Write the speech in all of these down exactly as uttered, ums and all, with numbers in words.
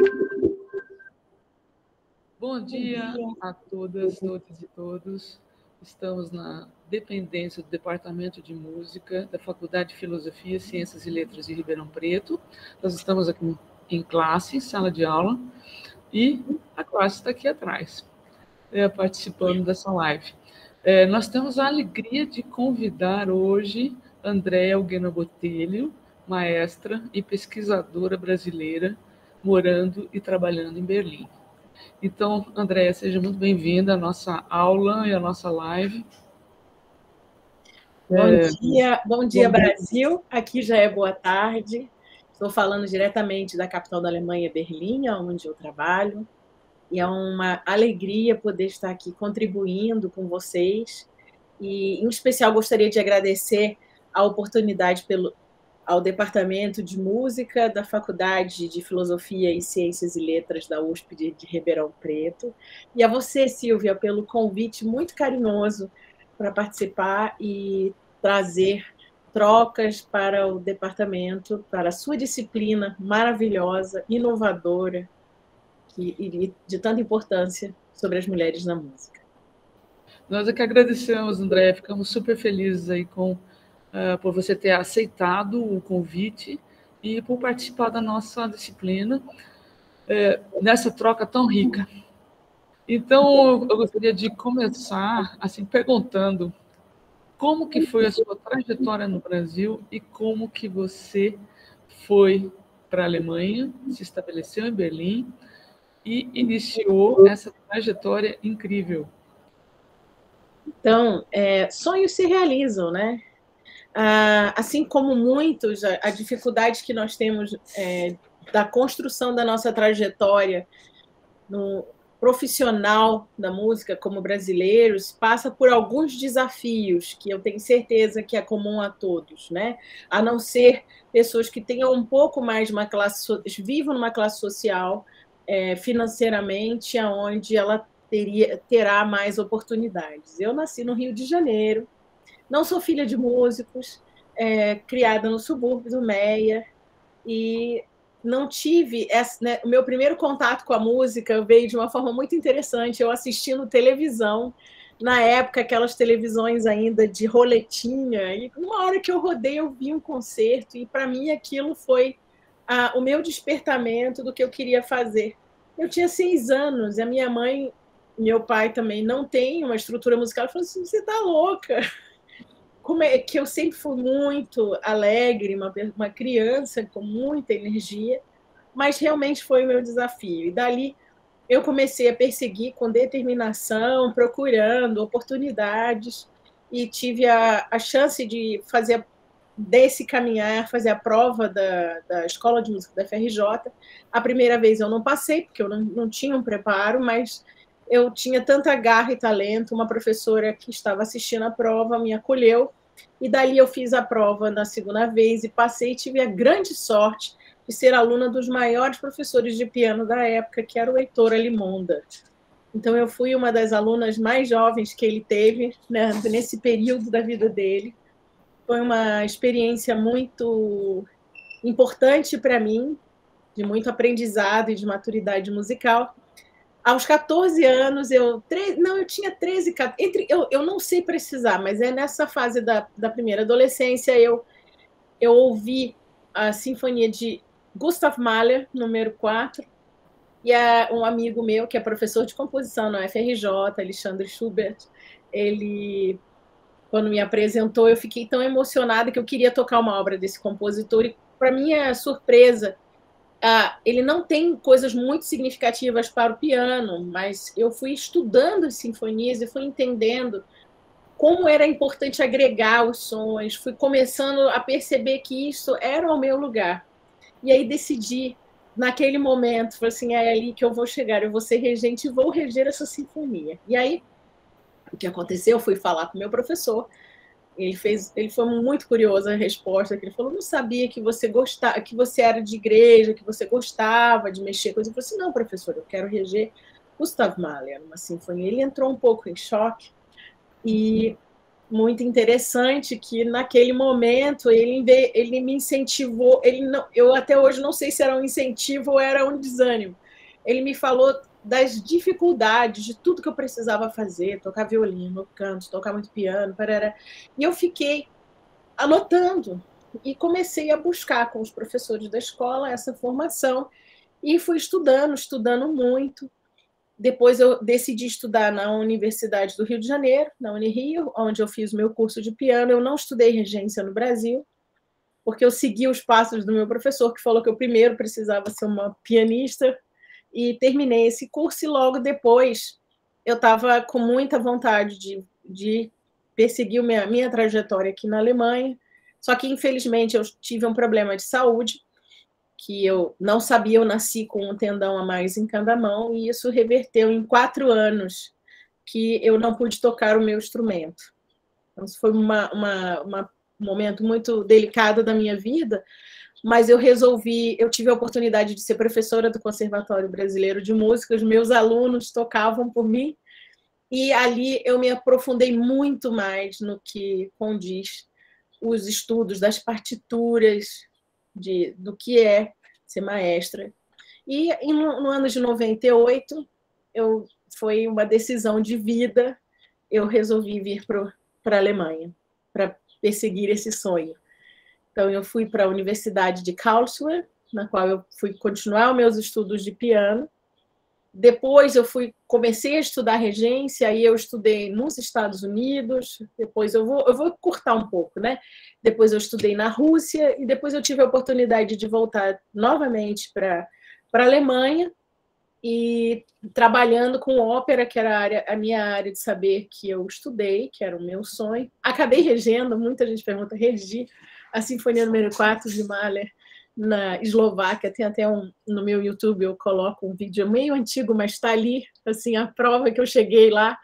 Bom dia a todas, todos e todos. Estamos na dependência do Departamento de Música da Faculdade de Filosofia, Ciências e Letras de Ribeirão Preto. Nós estamos aqui em classe, sala de aula, e a classe está aqui atrás, é, participando dessa live. É, nós temos a alegria de convidar hoje Andréa Alguena Botelho, maestra e pesquisadora brasileira, morando e trabalhando em Berlim. Então, Andréa, seja muito bem-vinda à nossa aula e à nossa live. Bom é... dia, bom dia, bom Brasil. Dia. Aqui já é boa tarde. Estou falando diretamente da capital da Alemanha, Berlim, onde eu trabalho. E é uma alegria poder estar aqui contribuindo com vocês. E, em especial, gostaria de agradecer a oportunidade pelo, ao Departamento de Música da Faculdade de Filosofia e Ciências e Letras da U S P de, de Ribeirão Preto. E a você, Silvia, pelo convite muito carinhoso para participar e trazer trocas para o departamento, para a sua disciplina maravilhosa, inovadora, e de tanta importância sobre as mulheres na música. Nós é que agradecemos, André, ficamos super felizes aí com, uh, por você ter aceitado o convite e por participar da nossa disciplina, uh, nessa troca tão rica. Então, eu gostaria de começar assim perguntando como que foi a sua trajetória no Brasil e como que você foi para a Alemanha, se estabeleceu em Berlim e iniciou essa trajetória incrível. Então, é, sonhos se realizam, né? Ah, assim como muitos, a, a dificuldade que nós temos é, da construção da nossa trajetória no profissional da música como brasileiros passa por alguns desafios que eu tenho certeza que é comum a todos, né? A não ser pessoas que tenham um pouco mais de uma classe, vivam numa classe social é, financeiramente, onde ela teria, terá mais oportunidades. Eu nasci no Rio de Janeiro, não sou filha de músicos, é, criada no subúrbio do Meia, e não tive... Essa, né, o meu primeiro contato com a música veio de uma forma muito interessante, eu assistindo televisão, na época, aquelas televisões ainda de roletinha, e uma hora que eu rodei, eu vi um concerto, e para mim aquilo foi ah, o meu despertamento do que eu queria fazer. Eu tinha seis anos, e a minha mãe, meu pai também, não tem uma estrutura musical, falou assim, você está louca? Como é que eu sempre fui muito alegre, uma, uma criança com muita energia, mas realmente foi o meu desafio. E dali eu comecei a perseguir com determinação, procurando oportunidades, e tive a, a chance de fazer desse caminhar, fazer a prova da, da Escola de Música da F R J. A primeira vez eu não passei, porque eu não, não tinha um preparo, mas eu tinha tanta garra e talento, uma professora que estava assistindo a prova me acolheu, e dali eu fiz a prova na segunda vez e passei, e tive a grande sorte de ser aluna dos maiores professores de piano da época, que era o Heitor Alimonda. Então, eu fui uma das alunas mais jovens que ele teve, né, nesse período da vida dele. Foi uma experiência muito importante para mim, de muito aprendizado e de maturidade musical. Aos quatorze anos, eu... Não, eu tinha treze... Entre, eu, eu não sei precisar, mas é nessa fase da, da primeira adolescência, eu, eu ouvi a Sinfonia de Gustav Mahler, número quatro, e é um amigo meu, que é professor de composição na F R J, Alexandre Schubert, ele, quando me apresentou, eu fiquei tão emocionada que eu queria tocar uma obra desse compositor, e, para minha surpresa, ah, ele não tem coisas muito significativas para o piano, mas eu fui estudando as sinfonias e fui entendendo como era importante agregar os sons, fui começando a perceber que isso era o meu lugar. E aí decidi, naquele momento, falei assim, é ali que eu vou chegar, eu vou ser regente e vou reger essa sinfonia. E aí, o que aconteceu? Eu fui falar com o meu professor, ele, fez, ele foi muito curioso a resposta, que ele falou, não sabia que você gostava, que você era de igreja, que você gostava de mexer com isso. Eu falei assim, não, professor, eu quero reger Gustav Mahler, uma sinfonia. Ele entrou um pouco em choque, e muito interessante que naquele momento ele, ele me incentivou, ele não, eu até hoje não sei se era um incentivo ou era um desânimo. Ele me falou das dificuldades de tudo que eu precisava fazer, tocar violino, canto, tocar muito piano, parará. E eu fiquei anotando e comecei a buscar com os professores da escola essa formação e fui estudando, estudando muito. Depois eu decidi estudar na Universidade do Rio de Janeiro, na Unirio, onde eu fiz o meu curso de piano. Eu não estudei regência no Brasil, porque eu segui os passos do meu professor, que falou que eu primeiro precisava ser uma pianista, e terminei esse curso, e logo depois eu estava com muita vontade de, de perseguir minha, minha trajetória aqui na Alemanha, só que, infelizmente, eu tive um problema de saúde, que eu não sabia, eu nasci com um tendão a mais em cada mão, e isso reverteu em quatro anos que eu não pude tocar o meu instrumento. Então, isso foi uma, uma, uma, um momento muito delicado da minha vida, mas eu resolvi, eu tive a oportunidade de ser professora do Conservatório Brasileiro de Música, os meus alunos tocavam por mim, e ali eu me aprofundei muito mais no que condiz os estudos das partituras, de, do que é ser maestra. E no, no ano de noventa e oito, eu, foi uma decisão de vida, eu resolvi vir para a Alemanha, para perseguir esse sonho. Então, eu fui para a Universidade de Karlsruhe, na qual eu fui continuar os meus estudos de piano. Depois eu fui, comecei a estudar regência, aí eu estudei nos Estados Unidos, depois eu vou, eu vou cortar um pouco, né? Depois eu estudei na Rússia, e depois eu tive a oportunidade de voltar novamente para a Alemanha, e trabalhando com ópera, que era a, área, a minha área de saber que eu estudei, que era o meu sonho. Acabei regendo, muita gente pergunta, regi a Sinfonia número quatro de Mahler, na Eslováquia. Tem até um, no meu YouTube, eu coloco um vídeo meio antigo, mas está ali, assim, a prova que eu cheguei lá.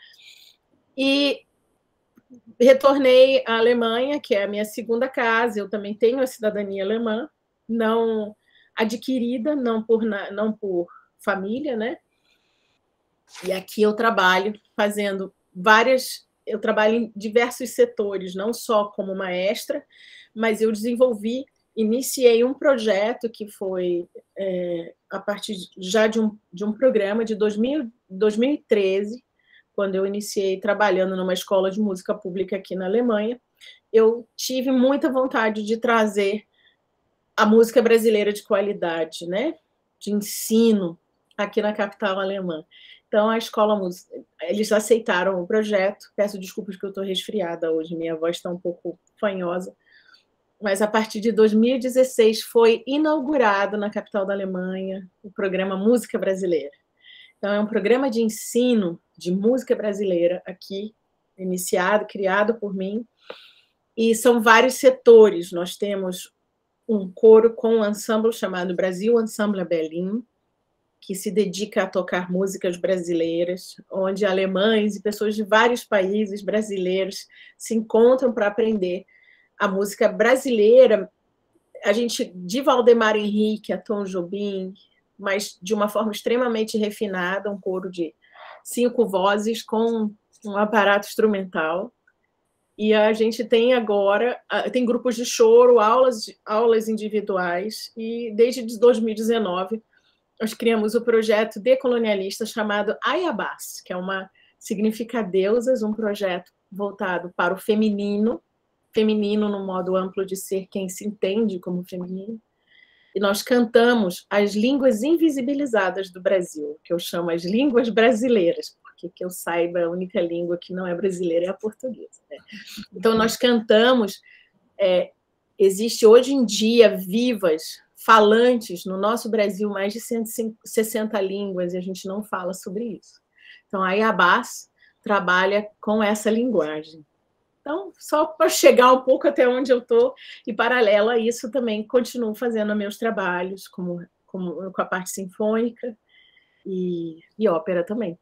E retornei à Alemanha, que é a minha segunda casa. Eu também tenho a cidadania alemã, não adquirida, não por, não por família, né? E aqui eu trabalho fazendo várias... Eu trabalho em diversos setores, não só como maestra, mas eu desenvolvi iniciei um projeto que foi é, a partir já de um, de um programa de dois mil, dois mil e treze, quando eu iniciei trabalhando numa escola de música pública aqui na Alemanha. Eu tive muita vontade de trazer a música brasileira de qualidade, né? De ensino, aqui na capital alemã. Então, a escola, eles aceitaram o projeto. Peço desculpas que eu estou resfriada hoje, minha voz está um pouco fanhosa. Mas a partir de dois mil e dezesseis foi inaugurado na capital da Alemanha o programa Música Brasileira. Então, é um programa de ensino de música brasileira aqui, iniciado, criado por mim, e são vários setores. Nós temos um coro com um ensemble chamado Brasil Ensemble Berlin, que se dedica a tocar músicas brasileiras, onde alemães e pessoas de vários países brasileiros se encontram para aprender a música brasileira, a gente, de Valdemar Henrique a Tom Jobim, mas de uma forma extremamente refinada, um coro de cinco vozes com um aparato instrumental. E a gente tem agora, tem grupos de choro, aulas, aulas individuais, e desde dois mil e dezenove nós criamos o projeto decolonialista chamado Ayabás, que é uma, significa deusas, um projeto voltado para o feminino, feminino no modo amplo de ser quem se entende como feminino. E nós cantamos as línguas invisibilizadas do Brasil, que eu chamo as línguas brasileiras, porque que eu saiba, a única língua que não é brasileira é a portuguesa, né? Então, nós cantamos, é, existe hoje em dia vivas, falantes no nosso Brasil, mais de cento e sessenta línguas, e a gente não fala sobre isso. Então, a Ayabás trabalha com essa linguagem. Então, só para chegar um pouco até onde eu estou, e paralelo a isso, também continuo fazendo meus trabalhos, como, como, com a parte sinfônica e, e ópera também.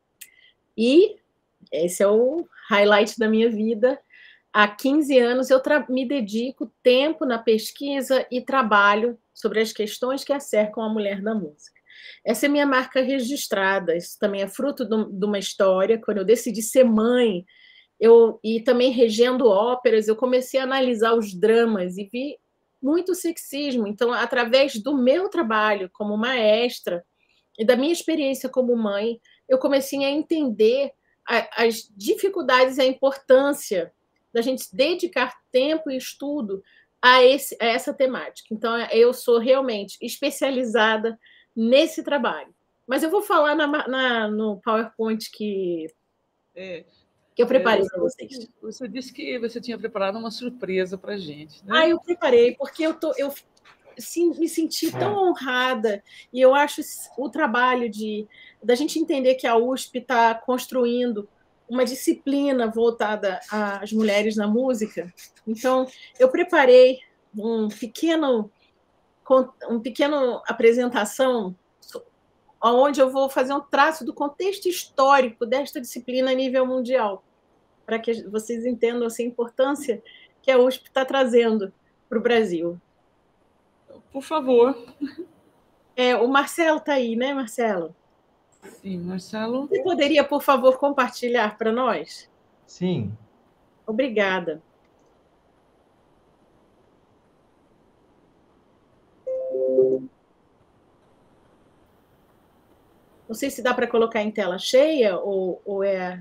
E esse é o highlight da minha vida. Há quinze anos eu me dedico tempo na pesquisa e trabalho sobre as questões que acercam a mulher da música. Essa é minha marca registrada, isso também é fruto de uma história. Quando eu decidi ser mãe, eu, e também regendo óperas, eu comecei a analisar os dramas e vi muito sexismo. Então, através do meu trabalho como maestra e da minha experiência como mãe, eu comecei a entender a, as dificuldades e a importância da gente dedicar tempo e estudo a, esse, a essa temática. Então, eu sou realmente especializada nesse trabalho. Mas eu vou falar na, na, no PowerPoint que, é, que eu preparei é, para vocês. Você disse que você tinha preparado uma surpresa para a gente, né? Ah, eu preparei, porque eu, tô, eu sim, me senti tão honrada, e eu acho o trabalho de da gente entender que a U S P está construindo uma disciplina voltada às mulheres na música. Então, eu preparei um pequeno, um pequeno apresentação onde eu vou fazer um traço do contexto histórico desta disciplina a nível mundial, para que vocês entendam assim, a importância que a U S P está trazendo para o Brasil. Por favor. É, o Marcelo está aí, né, Marcelo? Sim, Marcelo. Você poderia, por favor, compartilhar para nós? Sim. Obrigada. Não sei se dá para colocar em tela cheia ou, ou é...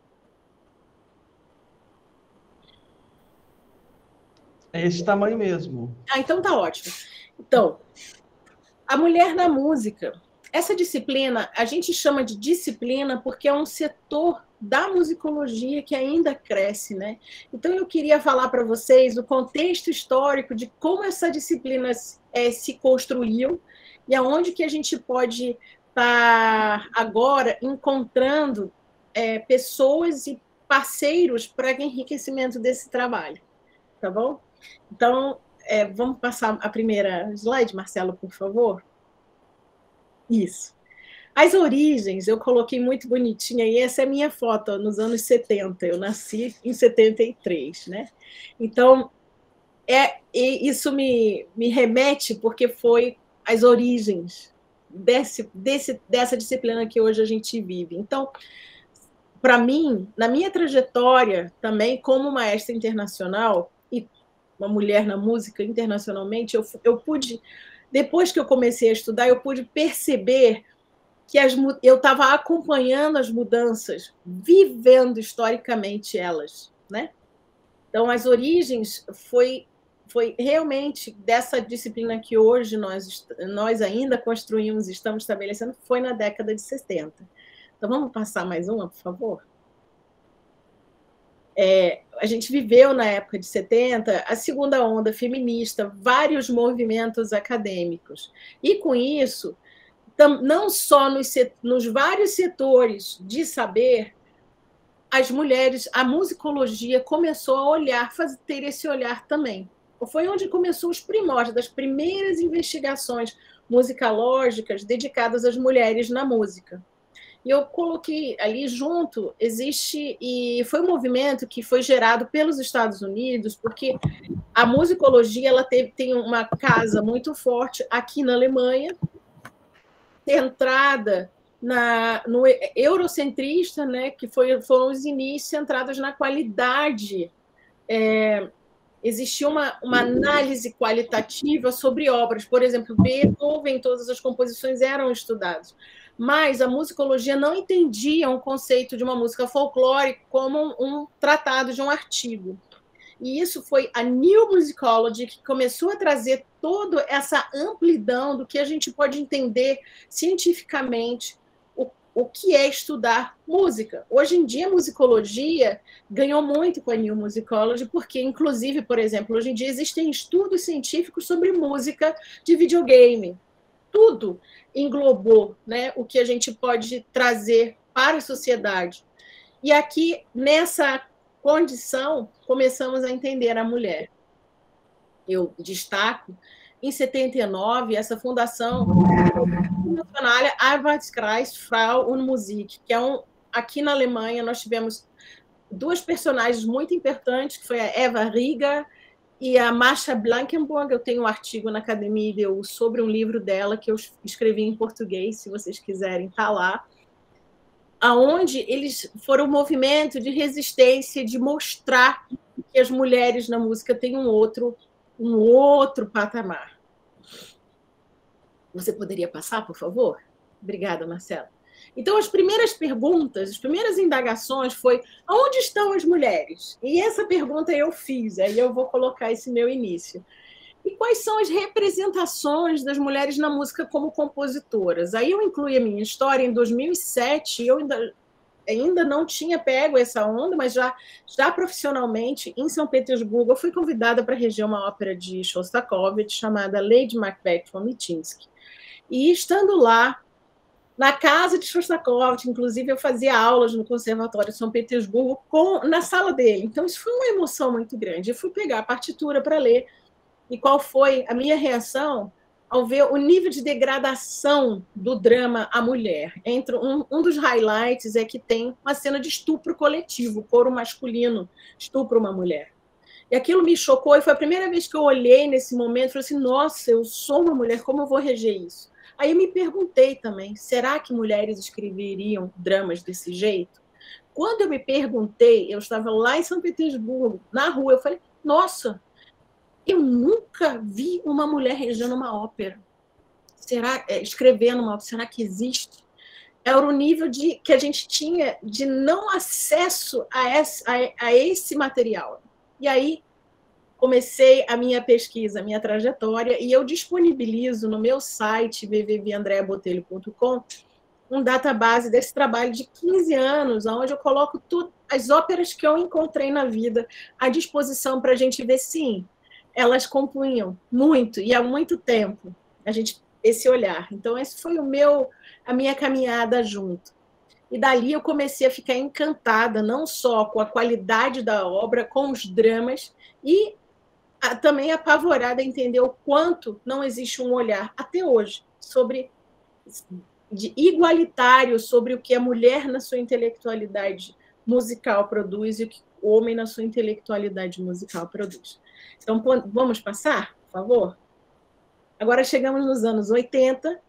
É esse tamanho mesmo. Ah, então tá ótimo. Então, a mulher na música. Essa disciplina, a gente chama de disciplina porque é um setor da musicologia que ainda cresce, né? Então, eu queria falar para vocês o contexto histórico de como essa disciplina é, se construiu e aonde que a gente pode estar agora encontrando é, pessoas e parceiros para enriquecimento desse trabalho, tá bom? Então, é, vamos passar a primeira slide, Marcelo, por favor? Isso. As origens, eu coloquei muito bonitinha, e essa é a minha foto, nos anos setenta, eu nasci em setenta e três, né? Então, é, isso me, me remete porque foi as origens desse, desse, dessa disciplina que hoje a gente vive. Então, para mim, na minha trajetória também, como maestra internacional, e uma mulher na música internacionalmente, eu, eu pude, depois que eu comecei a estudar, eu pude perceber que as, eu estava acompanhando as mudanças, vivendo historicamente elas, né? Então, as origens foi, foi realmente dessa disciplina que hoje nós, nós ainda construímos, estamos estabelecendo, foi na década de setenta. Então, vamos passar mais uma, por favor? É, a gente viveu na época de setenta a segunda onda feminista, vários movimentos acadêmicos. E, com isso, não só nos, nos vários setores de saber, as mulheres, a musicologia começou a olhar, fazer, ter esse olhar também. Foi onde começou os primórdios das primeiras investigações musicológicas dedicadas às mulheres na música. E eu coloquei ali junto, existe, e foi um movimento que foi gerado pelos Estados Unidos, porque a musicologia ela teve, tem uma casa muito forte aqui na Alemanha, centrada na, no eurocentrista, né, que foi, foram os inícios centrados na qualidade. É, existia uma, uma análise qualitativa sobre obras. Por exemplo, Beethoven, todas as composições eram estudadas. Mas a musicologia não entendia o conceito de uma música folclórica como um, um tratado de um artigo. E isso foi a New Musicology que começou a trazer toda essa amplidão do que a gente pode entender cientificamente o, o que é estudar música. Hoje em dia, a musicologia ganhou muito com a New Musicology, porque, inclusive, por exemplo, hoje em dia existem estudos científicos sobre música de videogame. Tudo englobou, né, o que a gente pode trazer para a sociedade. E aqui, nessa condição, começamos a entender a mulher. Eu destaco, em setenta e nove, essa fundação internacional Arbeitskreis Frau und Musik, que é um, aqui na Alemanha nós tivemos duas personagens muito importantes, que foi a Eva Rieger e a Masha Blankenburg. Eu tenho um artigo na Academia I D U sobre um livro dela que eu escrevi em português, se vocês quiserem, está lá. aonde eles foram um movimento de resistência, de mostrar que as mulheres na música têm um outro, um outro patamar. Você poderia passar, por favor? Obrigada, Marcela. Então, as primeiras perguntas, as primeiras indagações foi: aonde estão as mulheres? E essa pergunta eu fiz, aí eu vou colocar esse meu início. E quais são as representações das mulheres na música como compositoras? Aí eu incluí a minha história em dois mil e sete, eu ainda, ainda não tinha pego essa onda, mas já, já profissionalmente, em São Petersburgo, eu fui convidada para reger uma ópera de Shostakovich chamada Lady Macbeth von Mitinsky. E estando lá, na casa de Shostakovich, inclusive eu fazia aulas no Conservatório de São Petersburgo com, na sala dele. Então isso foi uma emoção muito grande. Eu fui pegar a partitura para ler. E qual foi a minha reação ao ver o nível de degradação do drama à mulher? Entre um, um dos highlights é que tem uma cena de estupro coletivo, coro masculino estupra uma mulher. E aquilo me chocou, e foi a primeira vez que eu olhei nesse momento e falei assim: nossa, eu sou uma mulher, como eu vou reger isso? Aí eu me perguntei também, será que mulheres escreveriam dramas desse jeito? Quando eu me perguntei, eu estava lá em São Petersburgo, na rua, eu falei: nossa, eu nunca vi uma mulher regendo uma ópera. Será, é, escrevendo uma ópera, será que existe? Era o nível de, que a gente tinha de não acesso a esse, a, a esse material. E aí comecei a minha pesquisa, a minha trajetória, e eu disponibilizo no meu site, w w w ponto andrea botelho ponto com, um database desse trabalho de quinze anos, onde eu coloco tudo, as óperas que eu encontrei na vida à disposição para a gente ver, sim, elas compunham muito, e há muito tempo, a gente, esse olhar. Então, esse foi o meu, a minha caminhada junto. E dali eu comecei a ficar encantada, não só com a qualidade da obra, com os dramas, e a, também apavorada a entender o quanto não existe um olhar, até hoje, sobre de igualitário sobre o que a mulher na sua intelectualidade musical produz e o que o homem na sua intelectualidade musical produz. Então, vamos passar, por favor? Agora chegamos nos anos oitenta,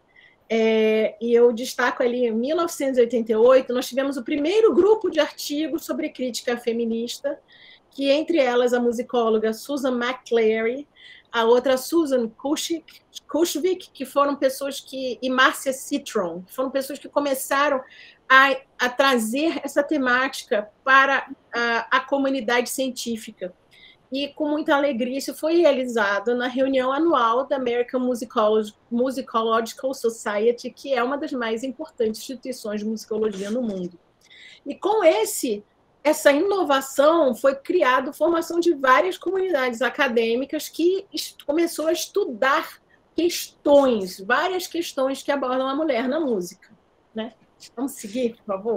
é, e eu destaco ali, em mil novecentos e oitenta e oito, nós tivemos o primeiro grupo de artigos sobre crítica feminista, que entre elas a musicóloga Susan McClary, a outra Susan Cushvick, que foram pessoas que, e Marcia Citron, que foram pessoas que começaram a, a trazer essa temática para a, a comunidade científica. E, com muita alegria, isso foi realizado na reunião anual da American Musicolo- Musicological Society, que é uma das mais importantes instituições de musicologia no mundo. E com esse, essa inovação foi criada a formação de várias comunidades acadêmicas que começou a estudar questões, várias questões que abordam a mulher na música, né? Vamos seguir, por favor?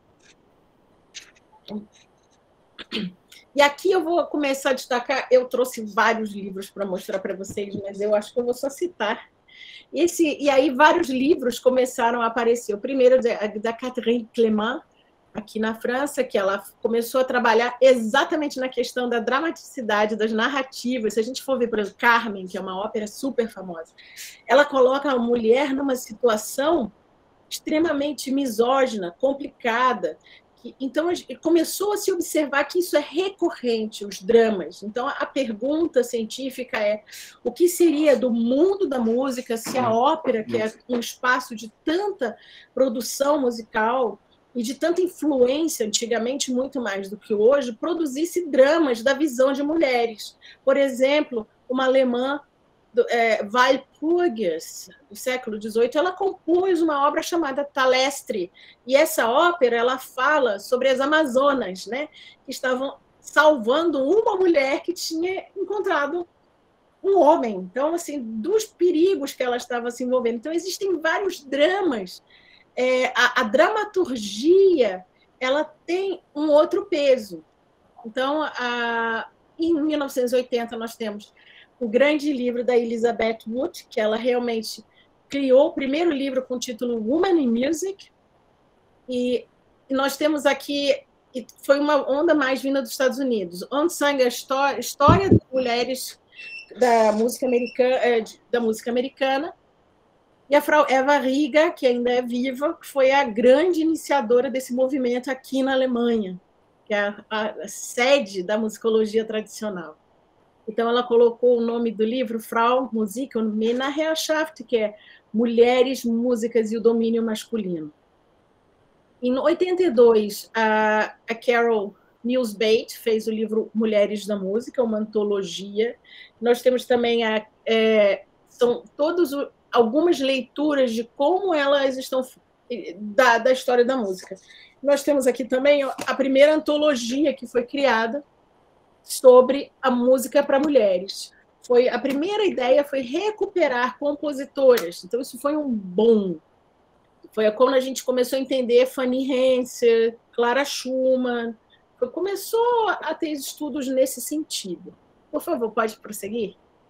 E aqui eu vou começar a destacar, eu trouxe vários livros para mostrar para vocês, mas eu acho que eu vou só citar. Esse, e aí vários livros começaram a aparecer. O primeiro é da Catherine Clément, aqui na França, que ela começou a trabalhar exatamente na questão da dramaticidade, das narrativas. Se a gente for ver, por exemplo, Carmen, que é uma ópera super famosa, ela coloca a mulher numa situação extremamente misógina, complicada. Então, começou a se observar que isso é recorrente, os dramas. Então, a pergunta científica é: o que seria do mundo da música se a ópera, que é um espaço de tanta produção musical e de tanta influência, antigamente muito mais do que hoje, produzisse dramas da visão de mulheres? Por exemplo, uma alemã, É, Walpurgis, do século dezoito, ela compôs uma obra chamada Thalestre, e essa ópera ela fala sobre as Amazonas, né, que estavam salvando uma mulher que tinha encontrado um homem. Então, assim, dos perigos que ela estava se envolvendo. Então, existem vários dramas. É, a, a dramaturgia ela tem um outro peso. Então, a, em mil novecentos e oitenta, nós temos o grande livro da Elizabeth Wood, que ela realmente criou o primeiro livro com o título Woman in Music, e nós temos aqui, foi uma onda mais vinda dos Estados Unidos, Unsung, a história, história das mulheres da música americana, da música americana, E a Frau Eva Rieger, que ainda é viva, que foi a grande iniciadora desse movimento aqui na Alemanha, que é a, a, a sede da musicologia tradicional. Então, ela colocou o nome do livro Frau, Musik und Männerherrschaft, que é Mulheres, Músicas e o Domínio Masculino. Em oitenta e dois, a, a Carol Mills-Bate fez o livro Mulheres da Música, uma antologia. Nós temos também a, é, são todos o, algumas leituras de como elas estão da, da história da música. Nós temos aqui também a primeira antologia que foi criada sobre a música para mulheres. Foi a primeira ideia foi recuperar compositoras. Então isso foi um boom. Foi quando a gente começou a entender Fanny Hensel, Clara Schumann. Foi, começou a ter estudos nesse sentido. Por favor, pode prosseguir?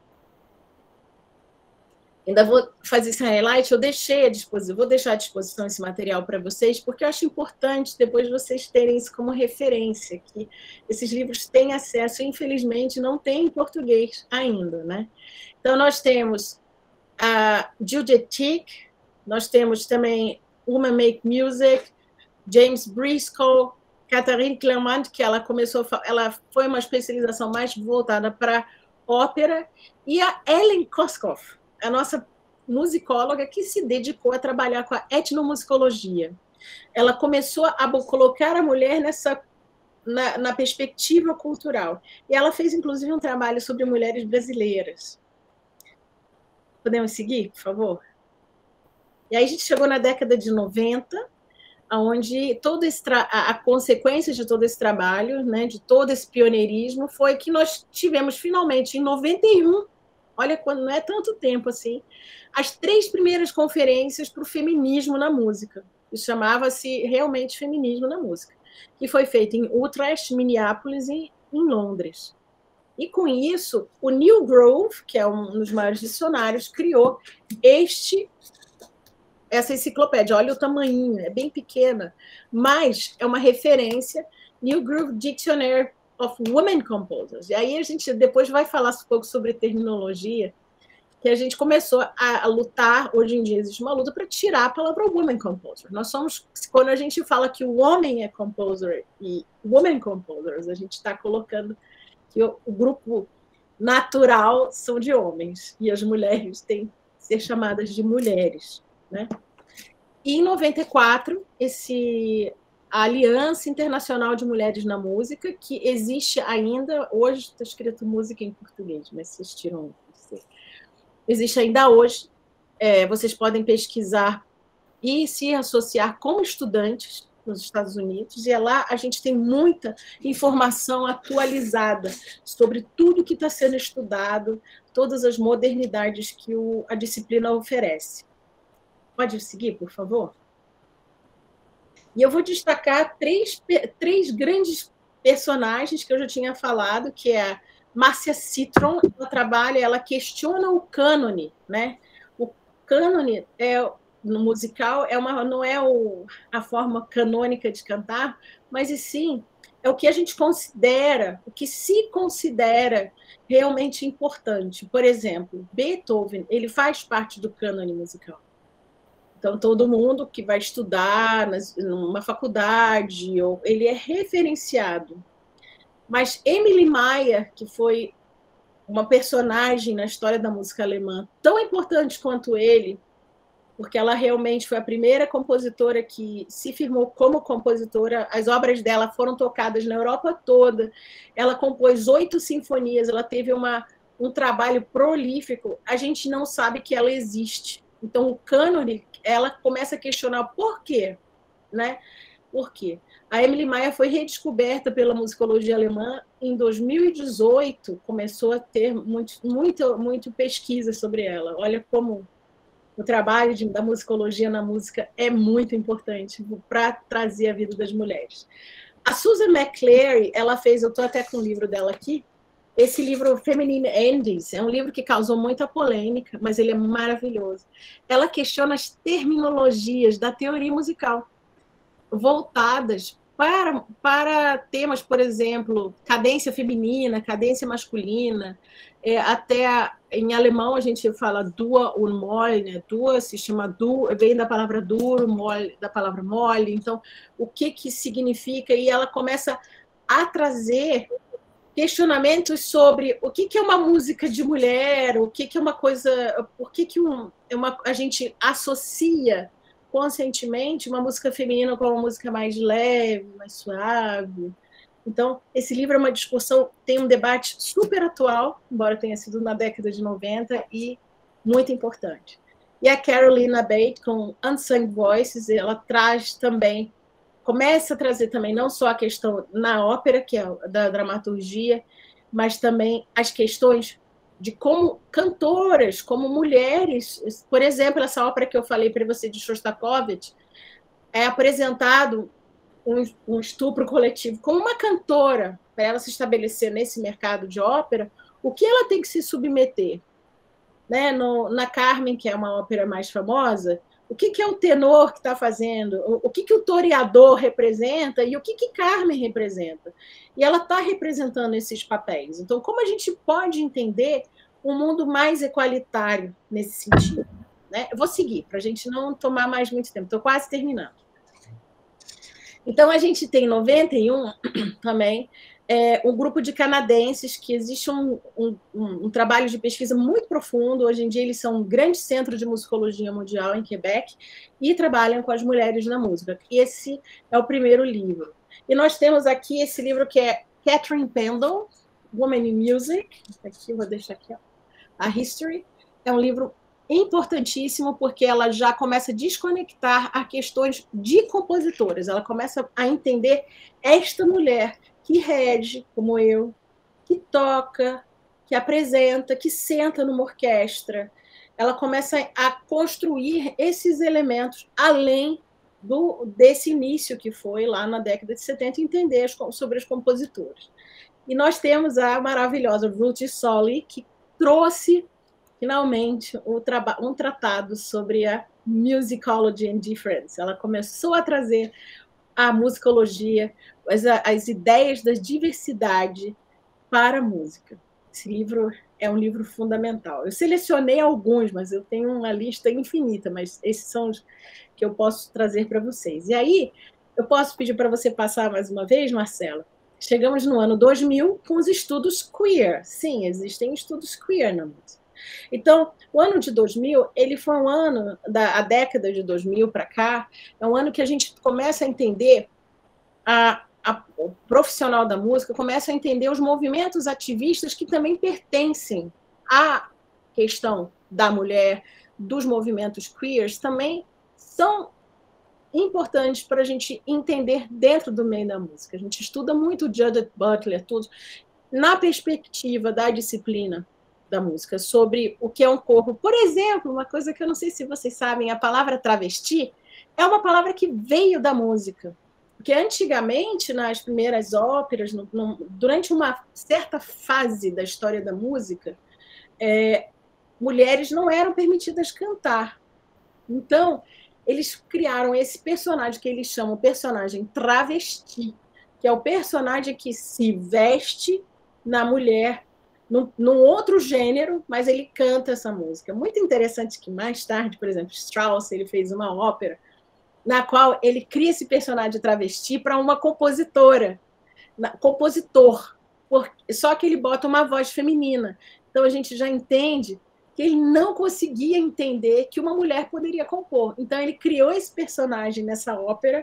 Ainda vou fazer esse highlight, eu deixei à disposição, vou deixar à disposição esse material para vocês, porque eu acho importante depois vocês terem isso como referência, que esses livros têm acesso, infelizmente não tem em português ainda, né? Então, nós temos a Judith Tick, nós temos também Women Make Music, James Briscoe, Catherine Clement, que ela começou, ela foi uma especialização mais voltada para ópera, e a Ellen Koskoff, a nossa musicóloga que se dedicou a trabalhar com a etnomusicologia. Ela começou a colocar a mulher nessa, na, na perspectiva cultural. E ela fez, inclusive, um trabalho sobre mulheres brasileiras. Podemos seguir, por favor? E aí a gente chegou na década de noventa, onde todo esse a, a consequência de todo esse trabalho, né, de todo esse pioneirismo, foi que nós tivemos, finalmente, em noventa e um, olha, quando não é tanto tempo assim, as três primeiras conferências para o feminismo na música. Isso chamava-se realmente Feminismo na Música, que foi feito em Utrecht, Minneapolis e em Londres. E, com isso, o Neil Grove, que é um dos maiores dicionários, criou este, essa enciclopédia. Olha o tamanhinho, é bem pequena, mas é uma referência, Neil Grove Dictionary of Women Composers. E aí a gente depois vai falar um pouco sobre terminologia, que a gente começou a, a lutar, hoje em dia existe uma luta para tirar a palavra woman composer. Nós somos, quando a gente fala que o homem é composer e women composers, a gente está colocando que o, o grupo natural são de homens e as mulheres têm que ser chamadas de mulheres, né? E em noventa e quatro, esse a Aliança Internacional de Mulheres na Música, que existe ainda, hoje está escrito música em português, mas vocês tiram, existe ainda hoje, é, vocês podem pesquisar e se associar como estudantes nos Estados Unidos, e é lá a gente tem muita informação atualizada sobre tudo que está sendo estudado, todas as modernidades que o, a disciplina oferece. Pode seguir, por favor? E eu vou destacar três, três grandes personagens que eu já tinha falado, que é a Marcia Citron. Ela trabalha, ela questiona o cânone, né? O cânone é, no musical é uma, não é o, a forma canônica de cantar, mas e sim é o que a gente considera, o que se considera realmente importante. Por exemplo, Beethoven, ele faz parte do cânone musical. Então, todo mundo que vai estudar numa faculdade, ou ele é referenciado. Mas Emily Meyer, que foi uma personagem na história da música alemã tão importante quanto ele, porque ela realmente foi a primeira compositora que se firmou como compositora, as obras dela foram tocadas na Europa toda, ela compôs oito sinfonias, ela teve uma, um trabalho prolífico, a gente não sabe que ela existe. Então, o cânone, ela começa a questionar por quê, né? Por quê? A Emily Meyer foi redescoberta pela musicologia alemã em dois mil e dezoito, começou a ter muito, muito, muito pesquisa sobre ela. Olha como o trabalho de, da musicologia na música é muito importante para trazer a vida das mulheres. A Susan McClary, ela fez, eu estou até com o livro dela aqui, esse livro, Feminine Endings, é um livro que causou muita polêmica, mas ele é maravilhoso. Ela questiona as terminologias da teoria musical, voltadas para, para temas, por exemplo, cadência feminina, cadência masculina, é, até a, em alemão a gente fala Dur und Moll, né? Dur se chama Dur, vem da palavra duro, Moll da palavra mole, então o que, que significa, e ela começa a trazer questionamentos sobre o que, que é uma música de mulher, o que, que é uma coisa, por que, que um, uma, a gente associa conscientemente uma música feminina com uma música mais leve, mais suave. Então, esse livro é uma discussão, tem um debate super atual, embora tenha sido na década de noventa, e muito importante. E a Carolina Bate, com Unsung Voices, ela traz também, começa a trazer também não só a questão na ópera, que é da dramaturgia, mas também as questões de como cantoras, como mulheres, por exemplo, essa ópera que eu falei para você de Shostakovich, é apresentado um, um estupro coletivo como uma cantora, para ela se estabelecer nesse mercado de ópera, o que ela tem que se submeter? Né? No, na Carmen, que é uma ópera mais famosa, o que, que é o tenor que está fazendo, o, o que, que o toreador representa e o que, que Carmen representa. E ela está representando esses papéis. Então, como a gente pode entender um mundo mais equalitário nesse sentido? Né? Eu vou seguir, para a gente não tomar mais muito tempo, estou quase terminando. Então, a gente tem em noventa e um também é, um grupo de canadenses que existe um, um, um, um trabalho de pesquisa muito profundo. Hoje em dia, eles são um grande centro de musicologia mundial em Quebec e trabalham com as mulheres na música. Esse é o primeiro livro. E nós temos aqui esse livro que é Catherine Pendle, Woman in Music. Aqui, eu vou deixar aqui, ó. A History. É um livro importantíssimo porque ela já começa a desconectar a questões de compositoras. Ela começa a entender esta mulher que rege, como eu, que toca, que apresenta, que senta numa orquestra. Ela começa a construir esses elementos além do, desse início que foi lá na década de setenta, entender as, sobre as compositoras. E nós temos a maravilhosa Ruth Solly, que trouxe finalmente um tratado sobre a musicology and difference. Ela começou a trazer a musicologia, as, as ideias da diversidade para a música. Esse livro é um livro fundamental. Eu selecionei alguns, mas eu tenho uma lista infinita, mas esses são os que eu posso trazer para vocês. E aí, eu posso pedir para você passar mais uma vez, Marcela? Chegamos no ano dois mil com os estudos queer. Sim, existem estudos queer na música. Então, o ano de dois mil, ele foi um ano, da a década de dois mil para cá, é um ano que a gente começa a entender, a, a, o profissional da música começa a entender os movimentos ativistas que também pertencem à questão da mulher, dos movimentos queers, também são importantes para a gente entender dentro do meio da música. A gente estuda muito Judith Butler, tudo, na perspectiva da disciplina da música, sobre o que é um corpo. Por exemplo, uma coisa que eu não sei se vocês sabem, a palavra travesti é uma palavra que veio da música. Porque antigamente, nas primeiras óperas, no, no, durante uma certa fase da história da música, é, mulheres não eram permitidas cantar. Então, eles criaram esse personagem que eles chamam personagem travesti, que é o personagem que se veste na mulher, num, num outro gênero, mas ele canta essa música. Muito interessante que mais tarde, por exemplo, Strauss, ele fez uma ópera na qual ele cria esse personagem travesti para uma compositora, na, compositor, por, só que ele bota uma voz feminina. Então a gente já entende que ele não conseguia entender que uma mulher poderia compor. Então ele criou esse personagem nessa ópera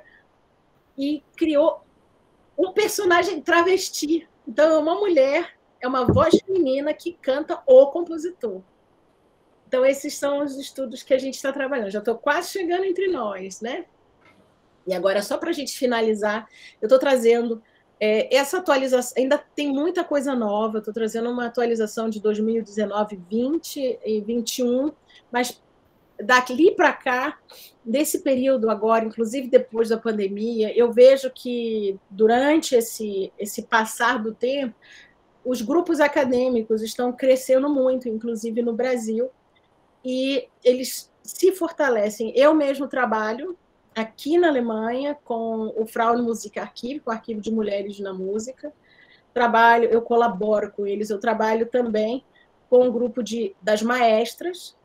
e criou um personagem travesti. Então é uma mulher, é uma voz feminina que canta o compositor. Então esses são os estudos que a gente está trabalhando. Já estou quase chegando entre nós, né? E agora, só para a gente finalizar, eu estou trazendo é, essa atualização, ainda tem muita coisa nova, estou trazendo uma atualização de dois mil e dezenove, vinte e vinte e um, mas dali para cá, desse período agora, inclusive depois da pandemia, eu vejo que durante esse, esse passar do tempo, os grupos acadêmicos estão crescendo muito, inclusive no Brasil, e eles se fortalecem. Eu mesmo trabalho aqui na Alemanha com o Frauenmusikarchiv, com o Arquivo de Mulheres na Música. Trabalho, eu colaboro com eles, eu trabalho também com um grupo de, das maestras,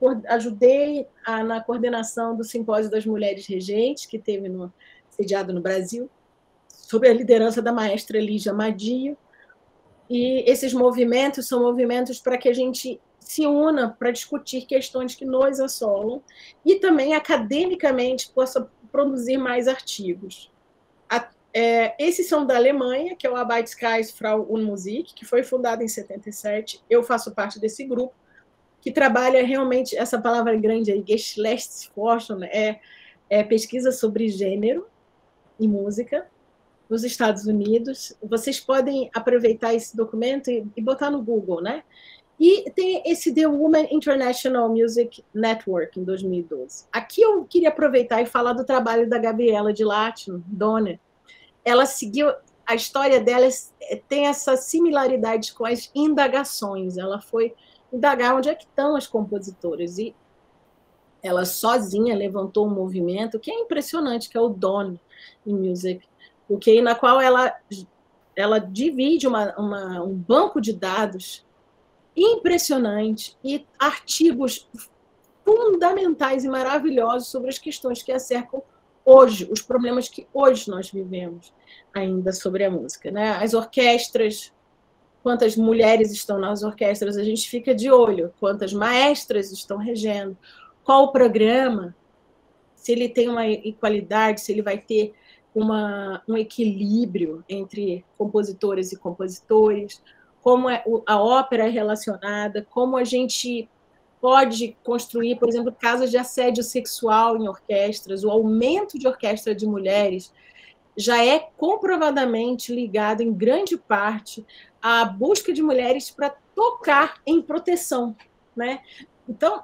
ajudei a, na coordenação do Simpósio das Mulheres Regentes, que teve no, sediado no Brasil, sob a liderança da maestra Lígia Madio, e esses movimentos são movimentos para que a gente se una para discutir questões que nos assolam e também, academicamente, possa produzir mais artigos. A, é, esses são da Alemanha, que é o Arbeitskreis Frau und Musik, que foi fundado em setenta e sete. Eu faço parte desse grupo, que trabalha realmente, essa palavra grande aí, Geschlechtsforschung, é, é pesquisa sobre gênero e música, nos Estados Unidos. Vocês podem aproveitar esse documento e, e botar no Google, né? E tem esse The Women International Music Network, em dois mil e doze. Aqui eu queria aproveitar e falar do trabalho da Gabriela de Latino, Donner. Ela seguiu, a história dela tem essa similaridade com as indagações. Ela foi indagar onde é que estão as compositoras. E ela sozinha levantou um movimento que é impressionante, que é o Dawn in Music, porque na qual ela, ela divide uma, uma, um banco de dados impressionante e artigos fundamentais e maravilhosos sobre as questões que a cercam hoje, os problemas que hoje nós vivemos ainda sobre a música, né? As orquestras, quantas mulheres estão nas orquestras, a gente fica de olho, quantas maestras estão regendo, qual o programa, se ele tem uma igualdade, se ele vai ter uma, um equilíbrio entre compositoras e compositores, como é, a ópera é relacionada, como a gente pode construir, por exemplo, casos de assédio sexual em orquestras, o aumento de orquestra de mulheres já é comprovadamente ligado, em grande parte, à busca de mulheres para tocar em proteção, né? Então,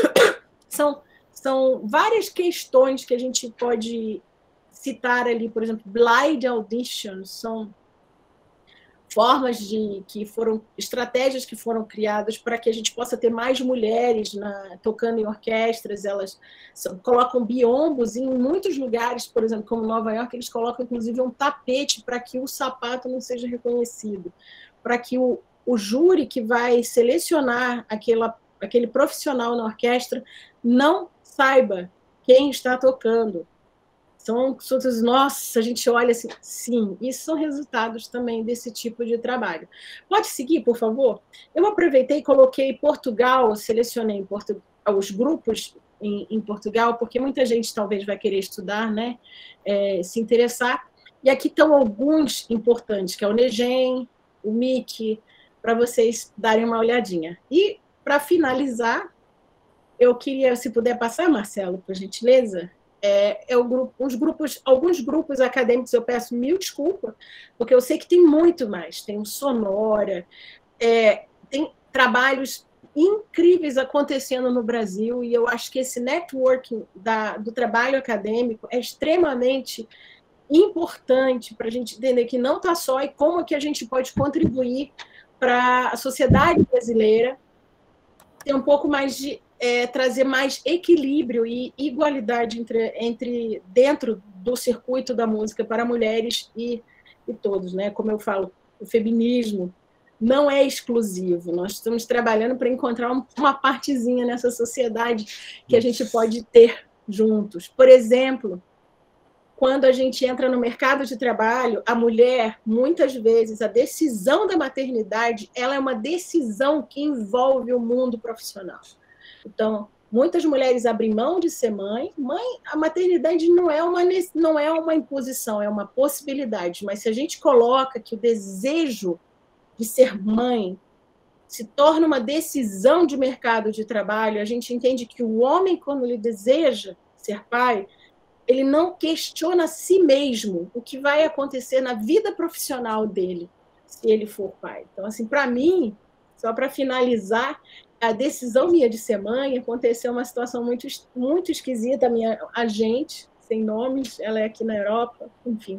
são, são várias questões que a gente pode citar ali, por exemplo, blind auditions, são formas de que foram estratégias que foram criadas para que a gente possa ter mais mulheres na, tocando em orquestras. Elas são, colocam biombos em muitos lugares, por exemplo, como Nova York, eles colocam inclusive um tapete para que o sapato não seja reconhecido, para que o, o júri que vai selecionar aquela, aquele profissional na orquestra não saiba quem está tocando. São coisas, nossa, a gente olha assim, sim, isso são resultados também desse tipo de trabalho. Pode seguir, por favor? Eu aproveitei e coloquei Portugal, selecionei em Portu... os grupos em, em Portugal, porque muita gente talvez vai querer estudar, né? É, se interessar. E aqui estão alguns importantes, que é o NEGEM, o M I C, para vocês darem uma olhadinha. E, para finalizar, eu queria, se puder passar, Marcelo, por gentileza, É, é o grupo, os grupos, alguns grupos acadêmicos, eu peço mil desculpas, porque eu sei que tem muito mais. Tem o Sonora, é, tem trabalhos incríveis acontecendo no Brasil, e eu acho que esse networking da, do trabalho acadêmico é extremamente importante para a gente entender que não está só e como que a gente pode contribuir para a sociedade brasileira ter um pouco mais de É, trazer mais equilíbrio e igualdade entre, entre dentro do circuito da música para mulheres e, e todos, né? Como eu falo, o feminismo não é exclusivo. Nós estamos trabalhando para encontrar uma partezinha nessa sociedade que a gente pode ter juntos. Por exemplo, quando a gente entra no mercado de trabalho, a mulher, muitas vezes, a decisão da maternidade, ela é uma decisão que envolve o mundo profissional. Então, muitas mulheres abrem mão de ser mãe. Mãe, a maternidade não é uma, não é uma imposição, é uma possibilidade. Mas se a gente coloca que o desejo de ser mãe se torna uma decisão de mercado de trabalho, a gente entende que o homem, quando ele deseja ser pai, ele não questiona a si mesmo o que vai acontecer na vida profissional dele, se ele for pai. Então, assim, para mim, só para finalizar, a decisão minha de ser mãe aconteceu uma situação muito, muito esquisita. A minha agente, sem nomes, ela é aqui na Europa, enfim.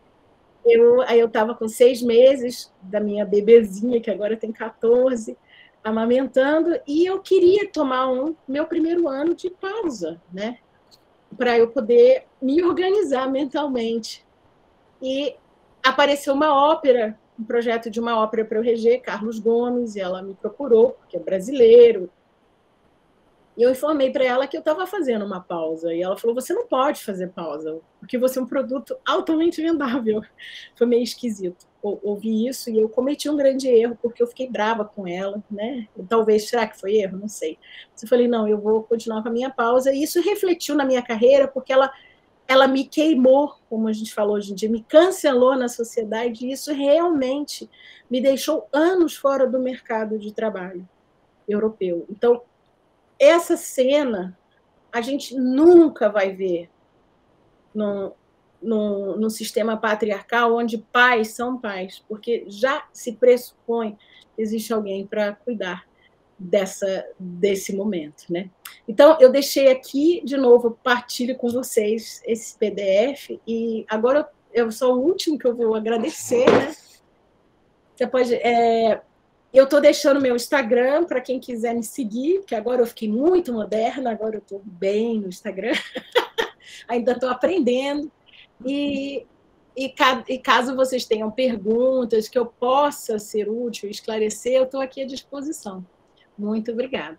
Eu, aí eu estava com seis meses da minha bebezinha, que agora tem quatorze, amamentando, e eu queria tomar um meu primeiro ano de pausa, né? para eu poder me organizar mentalmente. E apareceu uma ópera, um projeto de uma ópera para eu reger, Carlos Gomes, e ela me procurou, porque é brasileiro. E eu informei para ela que eu estava fazendo uma pausa. E ela falou, você não pode fazer pausa, porque você é um produto altamente vendável. Foi meio esquisito ouvir isso, e eu cometi um grande erro, porque eu fiquei brava com ela, né? Talvez, será que foi erro? Não sei. Mas eu falei, não, eu vou continuar com a minha pausa. E isso refletiu na minha carreira, porque ela, ela me queimou, como a gente falou hoje em dia, me cancelou na sociedade, e isso realmente me deixou anos fora do mercado de trabalho europeu. Então, essa cena a gente nunca vai ver no, no, no sistema patriarcal, onde pais são pais, porque já se pressupõe que existe alguém para cuidar dessa, desse momento, né? Então, eu deixei aqui, de novo, partilho com vocês esse P D F, e agora eu sou o último que eu vou agradecer, né? Você pode... É, eu estou deixando meu Instagram para quem quiser me seguir, porque agora eu fiquei muito moderna, agora eu estou bem no Instagram, ainda estou aprendendo. E, e, e caso vocês tenham perguntas que eu possa ser útil, esclarecer, eu estou aqui à disposição. Muito obrigada.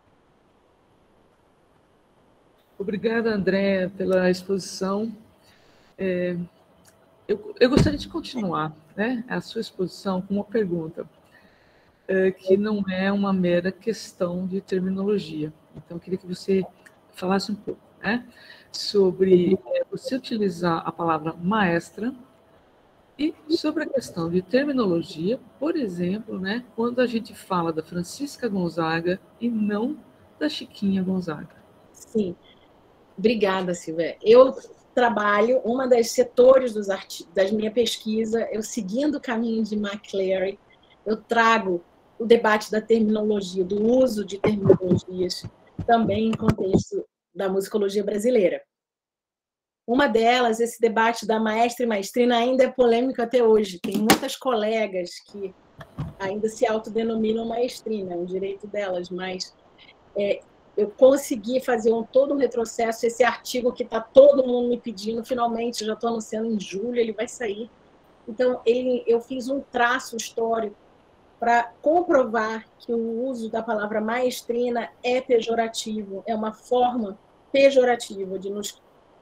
Obrigada, André, pela exposição. É, eu, eu gostaria de continuar, né, a sua exposição com uma pergunta. Que não é uma mera questão de terminologia. Então, eu queria que você falasse um pouco, né, sobre é, você utilizar a palavra maestra e sobre a questão de terminologia, por exemplo, né, quando a gente fala da Francisca Gonzaga e não da Chiquinha Gonzaga. Sim. Obrigada, Silvia. Eu trabalho, uma das setores dos da minha pesquisa, eu seguindo o caminho de McClary, eu trago o debate da terminologia, do uso de terminologias, também em contexto da musicologia brasileira. Uma delas, esse debate da maestra e maestrina, ainda é polêmico até hoje. Tem muitas colegas que ainda se autodenominam maestrina, é um direito delas, mas é, eu consegui fazer um, todo um retrocesso, esse artigo que está todo mundo me pedindo, finalmente, já estou anunciando em julho, ele vai sair. Então, ele, eu fiz um traço histórico para comprovar que o uso da palavra maestrina é pejorativo, é uma forma pejorativa de nos,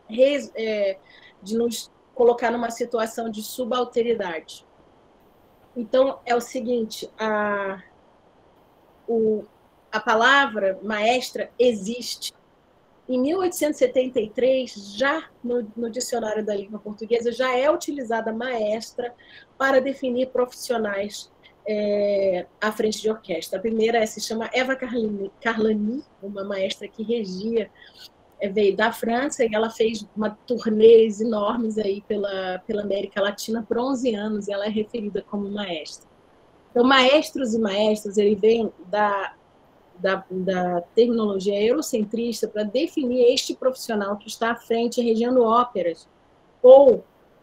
é, de nos colocar numa situação de subalteridade. Então, é o seguinte, a, o, a palavra maestra existe. Em mil oitocentos e setenta e três, já no, no dicionário da língua portuguesa, já é utilizada maestra para definir profissionais É, à frente de orquestra. A primeira se chama Eva Carlani, Carlani uma maestra que regia, é, veio da França, e ela fez uma turnês enormes aí pela, pela América Latina por onze anos, e ela é referida como maestra. Então, maestros e maestras, ele vem da, da, da terminologia eurocentrista para definir este profissional que está à frente regendo óperas, ou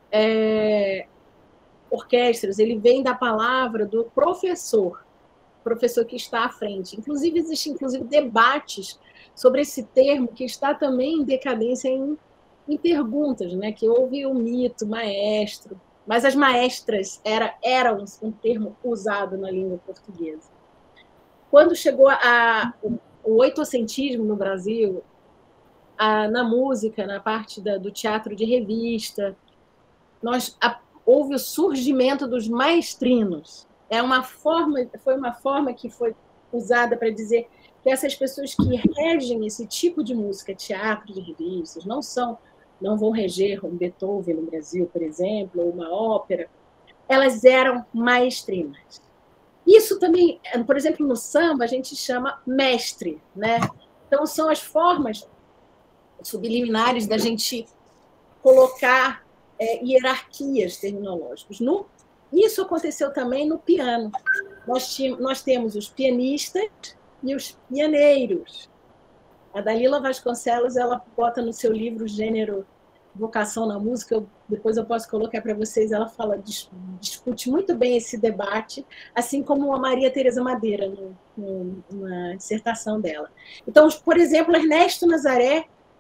é, orquestras, ele vem da palavra do professor, professor que está à frente. Inclusive, existem inclusive, debates sobre esse termo que está também em decadência em, em perguntas, né? Que houve o mito, maestro, mas as maestras era, eram um termo usado na língua portuguesa. Quando chegou a, o, o oitocentismo no Brasil, a, na música, na parte da, do teatro de revista, nós... A, houve o surgimento dos maestrinos. É uma forma, foi uma forma que foi usada para dizer que essas pessoas que regem esse tipo de música, teatro de revistas, não são, não vão reger um Beethoven no Brasil, por exemplo, ou uma ópera, elas eram maestrinas. Isso também, por exemplo, no samba, a gente chama mestre, né? Então, são as formas subliminares da gente colocar É, hierarquias terminológicas. No, isso aconteceu também no piano. Nós, tínhamos, nós temos os pianistas e os pianeiros. A Dalila Vasconcelos, ela bota no seu livro Gênero, Vocação na Música, eu, depois eu posso colocar para vocês, ela fala, discute muito bem esse debate, assim como a Maria Tereza Madeira, no, no, na dissertação dela. Então, por exemplo, Ernesto Nazaré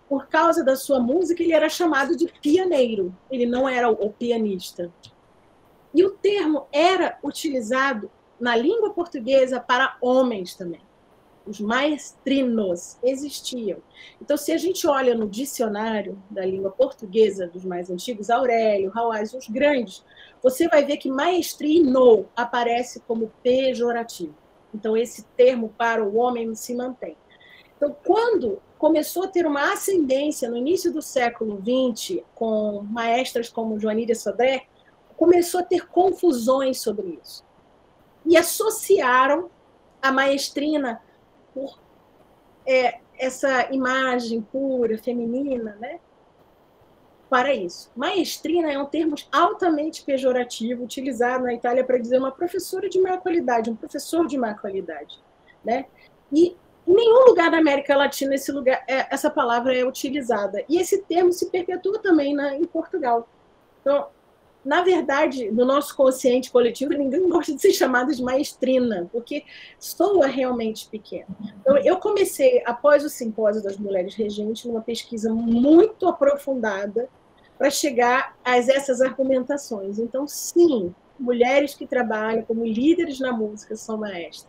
por causa da sua música, ele era chamado de pianeiro, ele não era o pianista. E o termo era utilizado na língua portuguesa para homens também. Os maestrinos existiam. Então, se a gente olha no dicionário da língua portuguesa dos mais antigos, Aurélio, Hauás, os grandes, você vai ver que maestrino aparece como pejorativo. Então, esse termo para o homem se mantém. Então, quando começou a ter uma ascendência no início do século vinte, com maestras como Joanília Sodré, começou a ter confusões sobre isso. E associaram a maestrina por é, essa imagem pura, feminina, né, para isso. Maestrina é um termo altamente pejorativo, utilizado na Itália para dizer uma professora de má qualidade, um professor de má qualidade, né? E em nenhum lugar da América Latina esse lugar, essa palavra é utilizada. E esse termo se perpetua também na, em Portugal. Então, na verdade, no nosso consciente coletivo, ninguém gosta de ser chamado de maestrina, porque soa realmente pequeno. Então, eu comecei, após o Simpósio das Mulheres Regentes, uma pesquisa muito aprofundada para chegar a essas argumentações. Então, sim, mulheres que trabalham como líderes na música são maestras.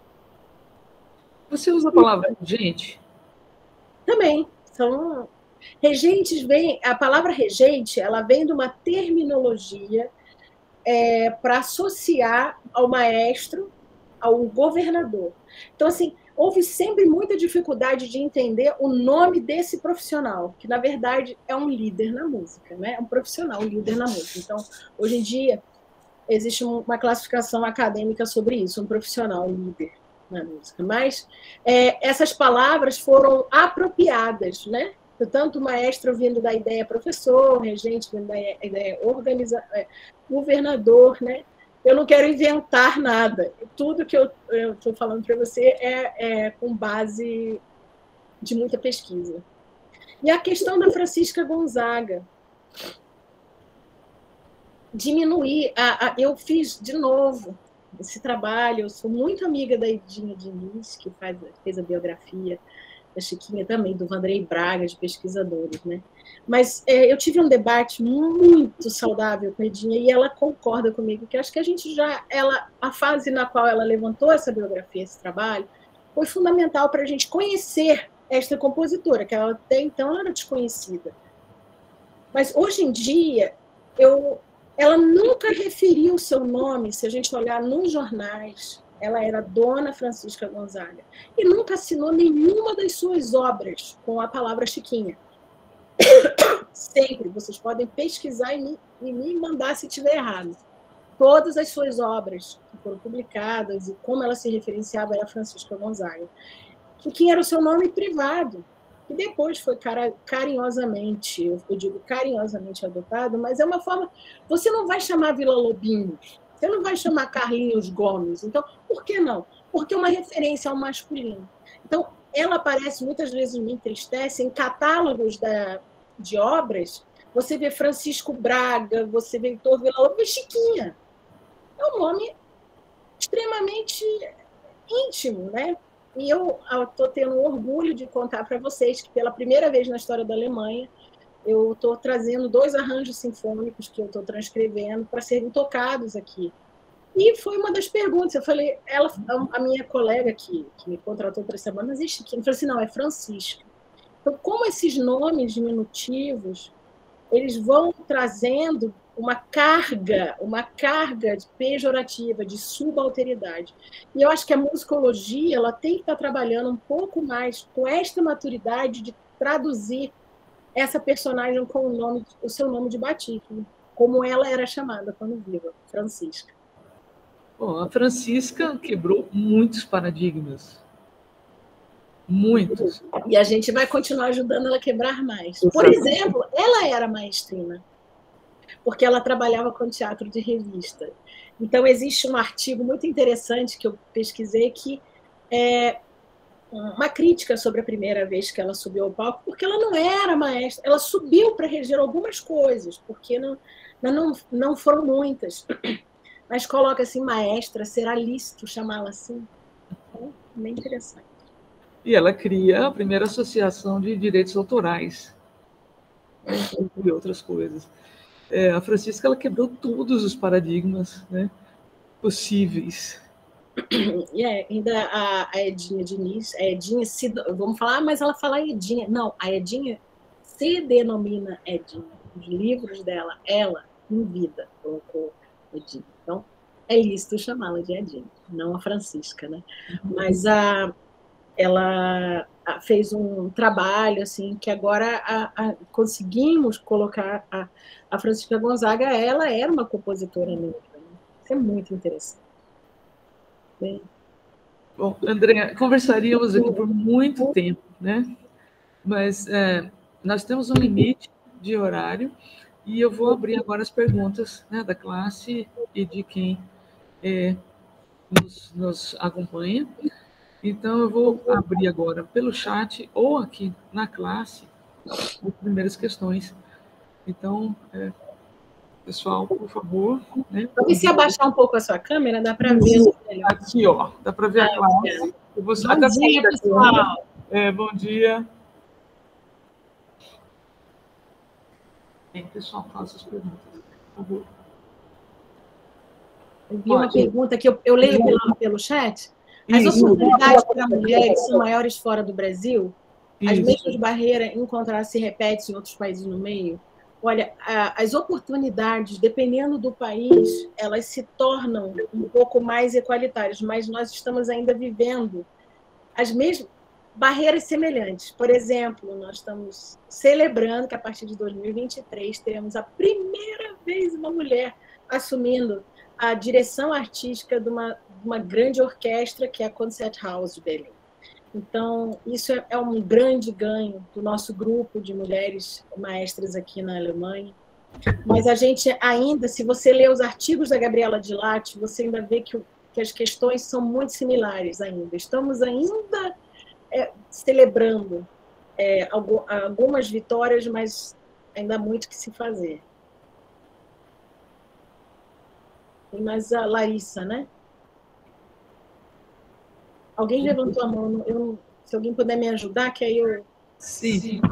Você usa a palavra regente? Também. São... Regentes vem, a palavra regente, ela vem de uma terminologia é, para associar ao maestro, ao governador. Então, assim, houve sempre muita dificuldade de entender o nome desse profissional, que, na verdade, é um líder na música, né? É um profissional, um líder na música. Então, hoje em dia, existe uma classificação acadêmica sobre isso, um profissional, um líder na música. Mas é, essas palavras foram apropriadas, né? Tanto maestro vindo da ideia professor, regente vindo da ideia organiza, é, governador, né? Eu não quero inventar nada. Tudo que eu estou falando para você é, é com base de muita pesquisa. E a questão da Francisca Gonzaga. Diminuir. A, a, eu fiz de novo esse trabalho. Eu sou muito amiga da Edinha Diniz, que faz, fez a biografia da Chiquinha também, do Vandrei Braga, de pesquisadores, né? Mas é, eu tive um debate muito saudável com a Edinha e ela concorda comigo, que acho que a gente já, ela, a fase na qual ela levantou essa biografia, esse trabalho, foi fundamental para a gente conhecer esta compositora, que ela até então era desconhecida. Mas hoje em dia, eu, ela nunca referiu o seu nome, se a gente olhar nos jornais. Ela era Dona Francisca Gonzaga. E nunca assinou nenhuma das suas obras com a palavra Chiquinha. Sempre. Vocês podem pesquisar e me, e me mandar se estiver errado. Todas as suas obras que foram publicadas e como ela se referenciava era Francisca Gonzaga. Chiquinha era o seu nome privado, que depois foi carinhosamente, eu digo carinhosamente adotado, mas é uma forma... Você não vai chamar Vila Lobinhos, você não vai chamar Carlinhos Gomes. Então, por que não? Porque é uma referência ao masculino. Então, ela aparece, muitas vezes me entristece, em catálogos da, de obras, você vê Francisco Braga, você vê Heitor Villa-Lobos, Chiquinha. É um nome extremamente íntimo, né? E eu estou tendo orgulho de contar para vocês que, pela primeira vez na história da Alemanha, eu estou trazendo dois arranjos sinfônicos que eu estou transcrevendo para serem tocados aqui. E foi uma das perguntas. Eu falei, ela, a minha colega que, que me contratou para essa banda, existe aqui. Eu falei assim, não, é Francisca. Então, como esses nomes diminutivos, eles vão trazendo uma carga, uma carga pejorativa, de subalteridade. E eu acho que a musicologia ela tem que estar trabalhando um pouco mais com esta maturidade de traduzir essa personagem com o, nome, o seu nome de batismo, como ela era chamada quando viva, Francisca. Bom, a Francisca quebrou muitos paradigmas. Muitos. E a gente vai continuar ajudando ela a quebrar mais. Por exemplo, ela era maestrina, porque ela trabalhava com teatro de revista. Então, existe um artigo muito interessante que eu pesquisei que é uma crítica sobre a primeira vez que ela subiu ao palco, porque ela não era maestra, ela subiu para reger algumas coisas, porque não, não, não foram muitas. Mas coloca assim, maestra, será lícito chamá-la assim? É bem interessante. E ela cria a primeira associação de direitos autorais, né, e outras coisas. É, a Francisca, ela quebrou todos os paradigmas, né, possíveis. E é, ainda a, a Edinha Diniz, a Edinha se, vamos falar, ah, mas ela fala Edinha. Não, a Edinha se denomina Edinha. Os livros dela, ela, em vida, colocou Edinha. Então, é lícito chamá-la de Edinha, não a Francisca, né? Mas a, ela fez um trabalho, assim, que agora a, a, conseguimos colocar a, a Francisca Gonzaga, ela era uma compositora negra, né? Isso é muito interessante. Bem, bom, Andréa, conversaríamos aqui por muito tempo, né? Mas é, nós temos um limite de horário e eu vou abrir agora as perguntas, né, da classe e de quem é, nos, nos acompanha. Então, eu vou abrir agora pelo chat ou aqui na classe as primeiras questões. Então, é, pessoal, por favor. Né, e se abaixar um pouco a sua câmera, dá para ver melhor. Aqui, ó, dá para ver a classe. Eu vou... Bom dia, pessoal. É, bom dia. Bem, pessoal, faça as perguntas, por favor. Eu vi uma pergunta que eu, eu leio pelo, pelo chat. As Isso. oportunidades para mulheres são maiores fora do Brasil? As Isso. mesmas barreiras encontrar se repetem em outros países no meio? Olha, a, as oportunidades, dependendo do país, elas se tornam um pouco mais igualitárias, mas nós estamos ainda vivendo as mesmas barreiras semelhantes. Por exemplo, nós estamos celebrando que a partir de dois mil e vinte e três teremos a primeira vez uma mulher assumindo a direção artística de uma, de uma grande orquestra, que é a Concerthaus de Berlim. Então, isso é, é um grande ganho do nosso grupo de mulheres maestras aqui na Alemanha. Mas a gente ainda, se você ler os artigos da Gabriela Dilatti, você ainda vê que, que as questões são muito similares ainda. Estamos ainda é, celebrando é, algumas vitórias, mas ainda há muito que se fazer. Tem mais a Larissa, né? Alguém levantou a mão. Eu, se alguém puder me ajudar, que aí eu... Sim. Sim.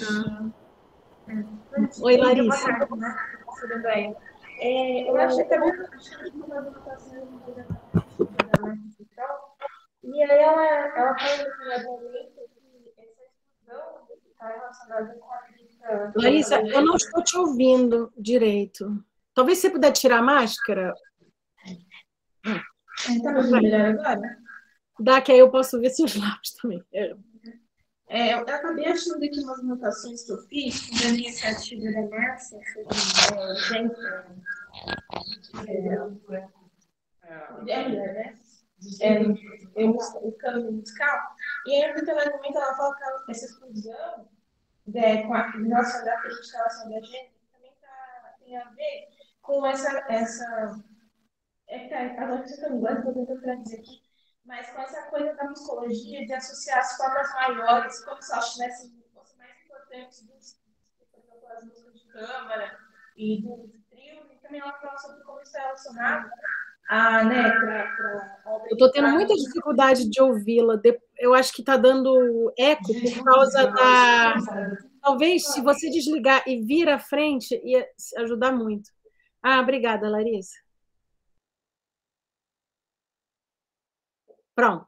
Oi, Larissa. Tudo bem. É, eu achei que a minha uma anotação e aí ela, ela falou no momento que essa exclusão está relacionada com a crítica... Larissa, eu não estou te ouvindo direito. Talvez você puder tirar a máscara. Está me ouvindo melhor agora? Dá, que aí eu posso ver seus lábios também. É. É, eu acabei achando aqui umas anotações que eu fiz da iniciativa da Márcia, sobre gente, é, né? É, é, o câmbio musical. E aí, no primeiro momento, ela fala que essa exclusão né, com a relação da relação da gênero também tá, tem a ver com essa. essa é que tá, agora você está em inglês, estou tentando traduzir aqui, mas com essa coisa da musicologia de associar as formas maiores, como se elas tivessem fossem mais importantes dos, por exemplo, as músicas de câmara e do trio, e também ela fala sobre como isso é relacionado a, né, pra, pra eu estou tendo muita dificuldade de ouvi-la. Eu acho que está dando eco por causa da... Talvez, se você desligar e vir à frente, ia ajudar muito. Ah, obrigada, Larissa. Pronto.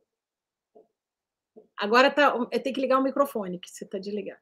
Agora tá, eu tenho que ligar o microfone, que você está desligado.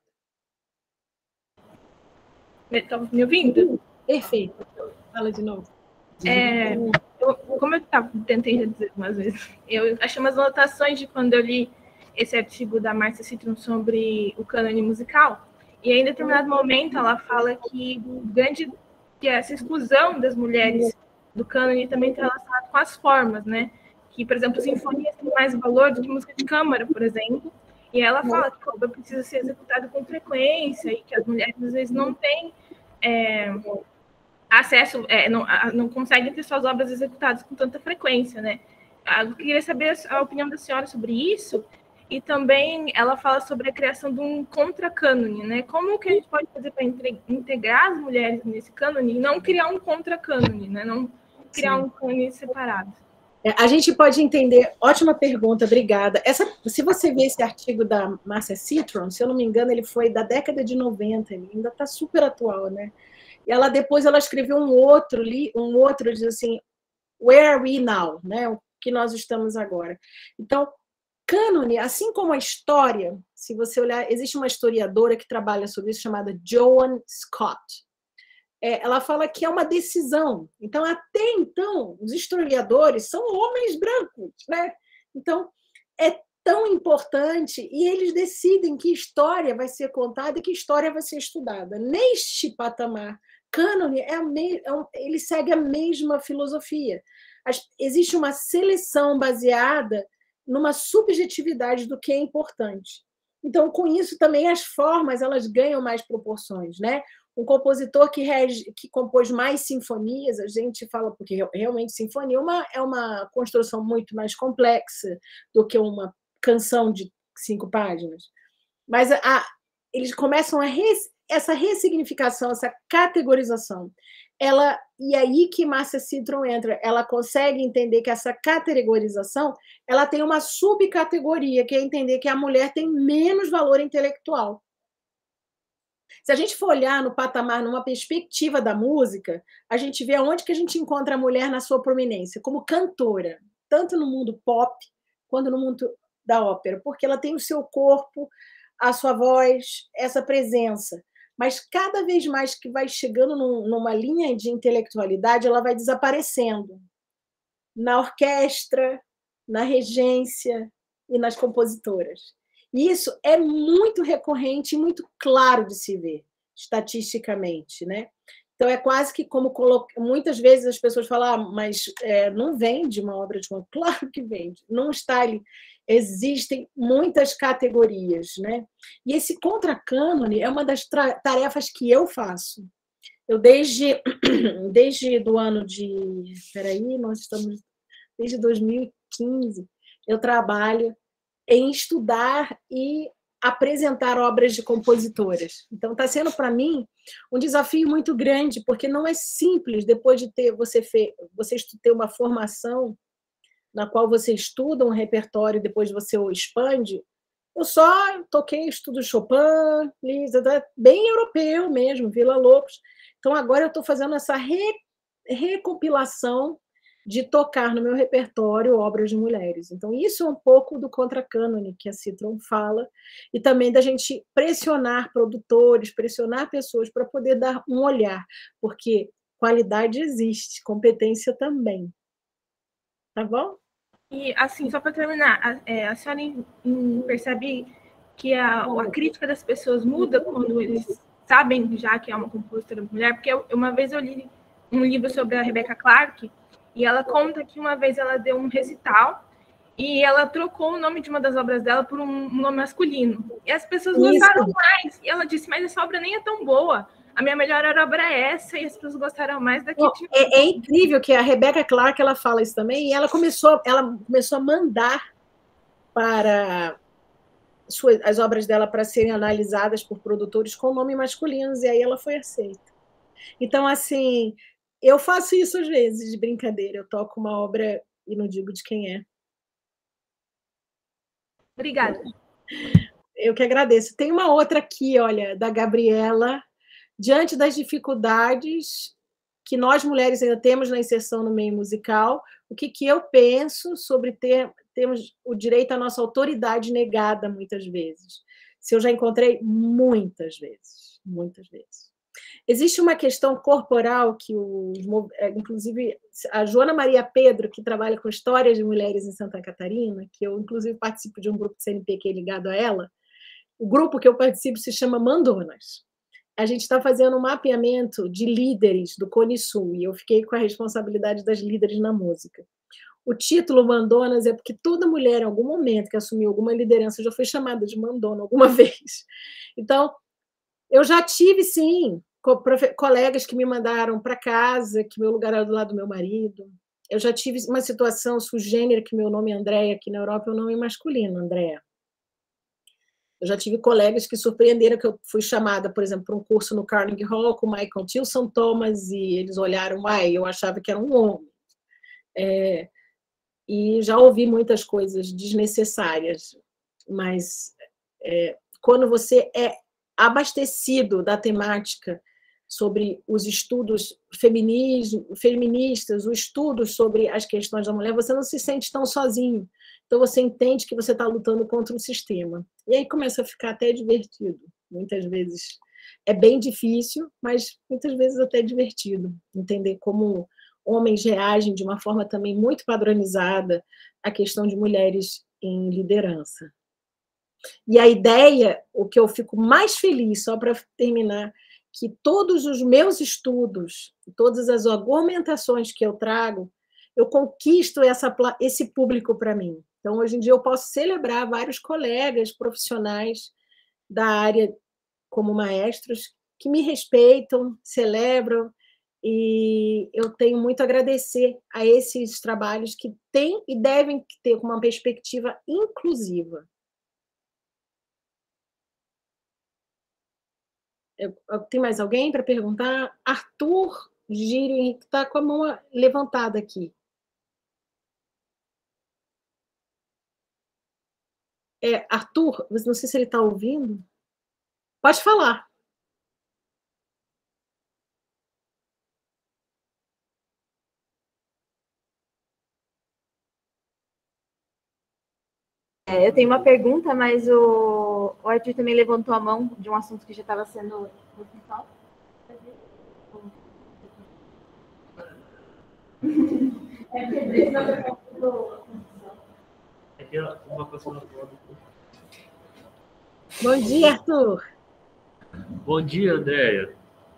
Está me ouvindo? Perfeito. Fala de novo. É, eu, como eu tava, tentei dizer algumas vezes, eu achei umas anotações de quando eu li esse artigo da Márcia Citron sobre o cânone musical, e aí, em determinado momento ela fala que, grande, que essa exclusão das mulheres do cânone também está relacionada com as formas, né? Que, por exemplo, sinfonias têm mais valor do que música de câmara, por exemplo, e ela fala que a precisa ser executada com frequência e que as mulheres, às vezes, não têm... É, acesso, é, não, não conseguem ter suas obras executadas com tanta frequência, né? Eu queria saber a opinião da senhora sobre isso, e também ela fala sobre a criação de um contra-cânone, né? Como que a gente pode fazer para integrar as mulheres nesse cânone e não criar um contra-cânone, né? Não criar Sim. um cânone separado. É, a gente pode entender, ótima pergunta, obrigada. Essa, se você ver esse artigo da Marcia Citron, se eu não me engano, ele foi da década de noventa, ele ainda está super atual, né? E ela depois ela escreveu um outro, um outro diz assim, Where are we now? Né? O que nós estamos agora. Então, cânone, assim como a história, se você olhar, existe uma historiadora que trabalha sobre isso, chamada Joan Scott. É, ela fala que é uma decisão. Então, até então, os historiadores são homens brancos, né? Então, é tão importante e eles decidem que história vai ser contada e que história vai ser estudada. Neste patamar, cânone é a me... é um... ele segue a mesma filosofia. As... Existe uma seleção baseada numa subjetividade do que é importante. Então, com isso, também as formas elas ganham mais proporções, né? Um compositor que, rege, que compôs mais sinfonias, a gente fala, porque realmente sinfonia é uma, é uma construção muito mais complexa do que uma canção de cinco páginas. Mas a, eles começam a res, essa ressignificação, essa categorização. Ela, e aí que Marcia Citron entra, ela consegue entender que essa categorização ela tem uma subcategoria, que é entender que a mulher tem menos valor intelectual. Se a gente for olhar no patamar, numa perspectiva da música, a gente vê onde que a gente encontra a mulher na sua prominência, como cantora, tanto no mundo pop quanto no mundo da ópera, porque ela tem o seu corpo, a sua voz, essa presença. Mas cada vez mais que vai chegando num, numa linha de intelectualidade, ela vai desaparecendo na orquestra, na regência e nas compositoras. E isso é muito recorrente e muito claro de se ver, estatisticamente, né? Então, é quase que como colocar... Muitas vezes as pessoas falam, ah, mas é, não vende uma obra de uma... Claro que vende, não está ali. Existem muitas categorias, né? E esse contracânone é uma das tarefas que eu faço. Eu, desde, desde do ano de... Espera aí, nós estamos... Desde dois mil e quinze, eu trabalho em estudar e apresentar obras de compositoras. Então, está sendo, para mim, um desafio muito grande, porque não é simples, depois de ter você, fe... você ter uma formação na qual você estuda um repertório e depois você o expande. Eu só toquei, estudo Chopin, bem europeu mesmo, Vila Lobos. Então, agora eu estou fazendo essa re... recompilação de tocar no meu repertório obras de mulheres. Então, isso é um pouco do contracânone que a Citron fala, e também da gente pressionar produtores, pressionar pessoas para poder dar um olhar, porque qualidade existe, competência também. Tá bom? E, assim, só para terminar, a, é, a senhora em, em percebe que a, a crítica das pessoas muda quando eles sabem já que é uma compositora mulher? Porque eu, uma vez eu li um livro sobre a Rebecca Clark, e ela conta que uma vez ela deu um recital e ela trocou o nome de uma das obras dela por um nome masculino. E as pessoas Isso. gostaram mais. E ela disse, mas essa obra nem é tão boa. A minha melhor obra é essa, e as pessoas gostaram mais daqui. Oh, é, é incrível que a Rebecca Clark ela fala isso também, e ela começou, ela começou a mandar para suas, as obras dela para serem analisadas por produtores com nome masculinos, e aí ela foi aceita. Então, assim... Eu faço isso às vezes, de brincadeira. Eu toco uma obra e não digo de quem é. Obrigada. Eu que agradeço. Tem uma outra aqui, olha, da Gabriela. Diante das dificuldades que nós, mulheres, ainda temos na inserção no meio musical, o que, que eu penso sobre ter temos o direito à nossa autoridade negada, muitas vezes? Se eu já encontrei muitas vezes, muitas vezes. Existe uma questão corporal que, os, inclusive, a Joana Maria Pedro, que trabalha com histórias de mulheres em Santa Catarina, que eu, inclusive, participo de um grupo de C N P Q ligado a ela, o grupo que eu participo se chama Mandonas. A gente está fazendo um mapeamento de líderes do Cone Sul, e eu fiquei com a responsabilidade das líderes na música. O título Mandonas é porque toda mulher, em algum momento que assumiu alguma liderança, já foi chamada de Mandona alguma vez. Então, eu já tive, sim, colegas que me mandaram para casa, que meu lugar era do lado do meu marido. Eu já tive uma situação sugênera que meu nome é Andréia, aqui na Europa é um nome masculino, Andréia. Eu já tive colegas que surpreenderam que eu fui chamada, por exemplo, para um curso no Carnegie Hall com Michael Tilson Thomas, e eles olharam, uai, eu achava que era um homem. É, e já ouvi muitas coisas desnecessárias, mas é, quando você é abastecido da temática sobre os estudos feministas, os estudos sobre as questões da mulher, você não se sente tão sozinho. Então, você entende que você está lutando contra o sistema. E aí começa a ficar até divertido. Muitas vezes é bem difícil, mas muitas vezes até divertido. Entender como homens reagem de uma forma também muito padronizada à questão de mulheres em liderança. E a ideia, o que eu fico mais feliz, só para terminar, que todos os meus estudos, todas as argumentações que eu trago, eu conquisto essa, esse público para mim. Então, hoje em dia, eu posso celebrar vários colegas profissionais da área como maestros que me respeitam, celebram, e eu tenho muito a agradecer a esses trabalhos que têm e devem ter uma perspectiva inclusiva. Eu, eu, tem mais alguém para perguntar? Arthur Gírio Henrique está com a mão levantada aqui. É, Arthur, não sei se ele está ouvindo. Pode falar. É, eu tenho uma pergunta, mas o, o Arthur também levantou a mão de um assunto que já estava sendo... Bom dia, Arthur. Bom dia, Andréia.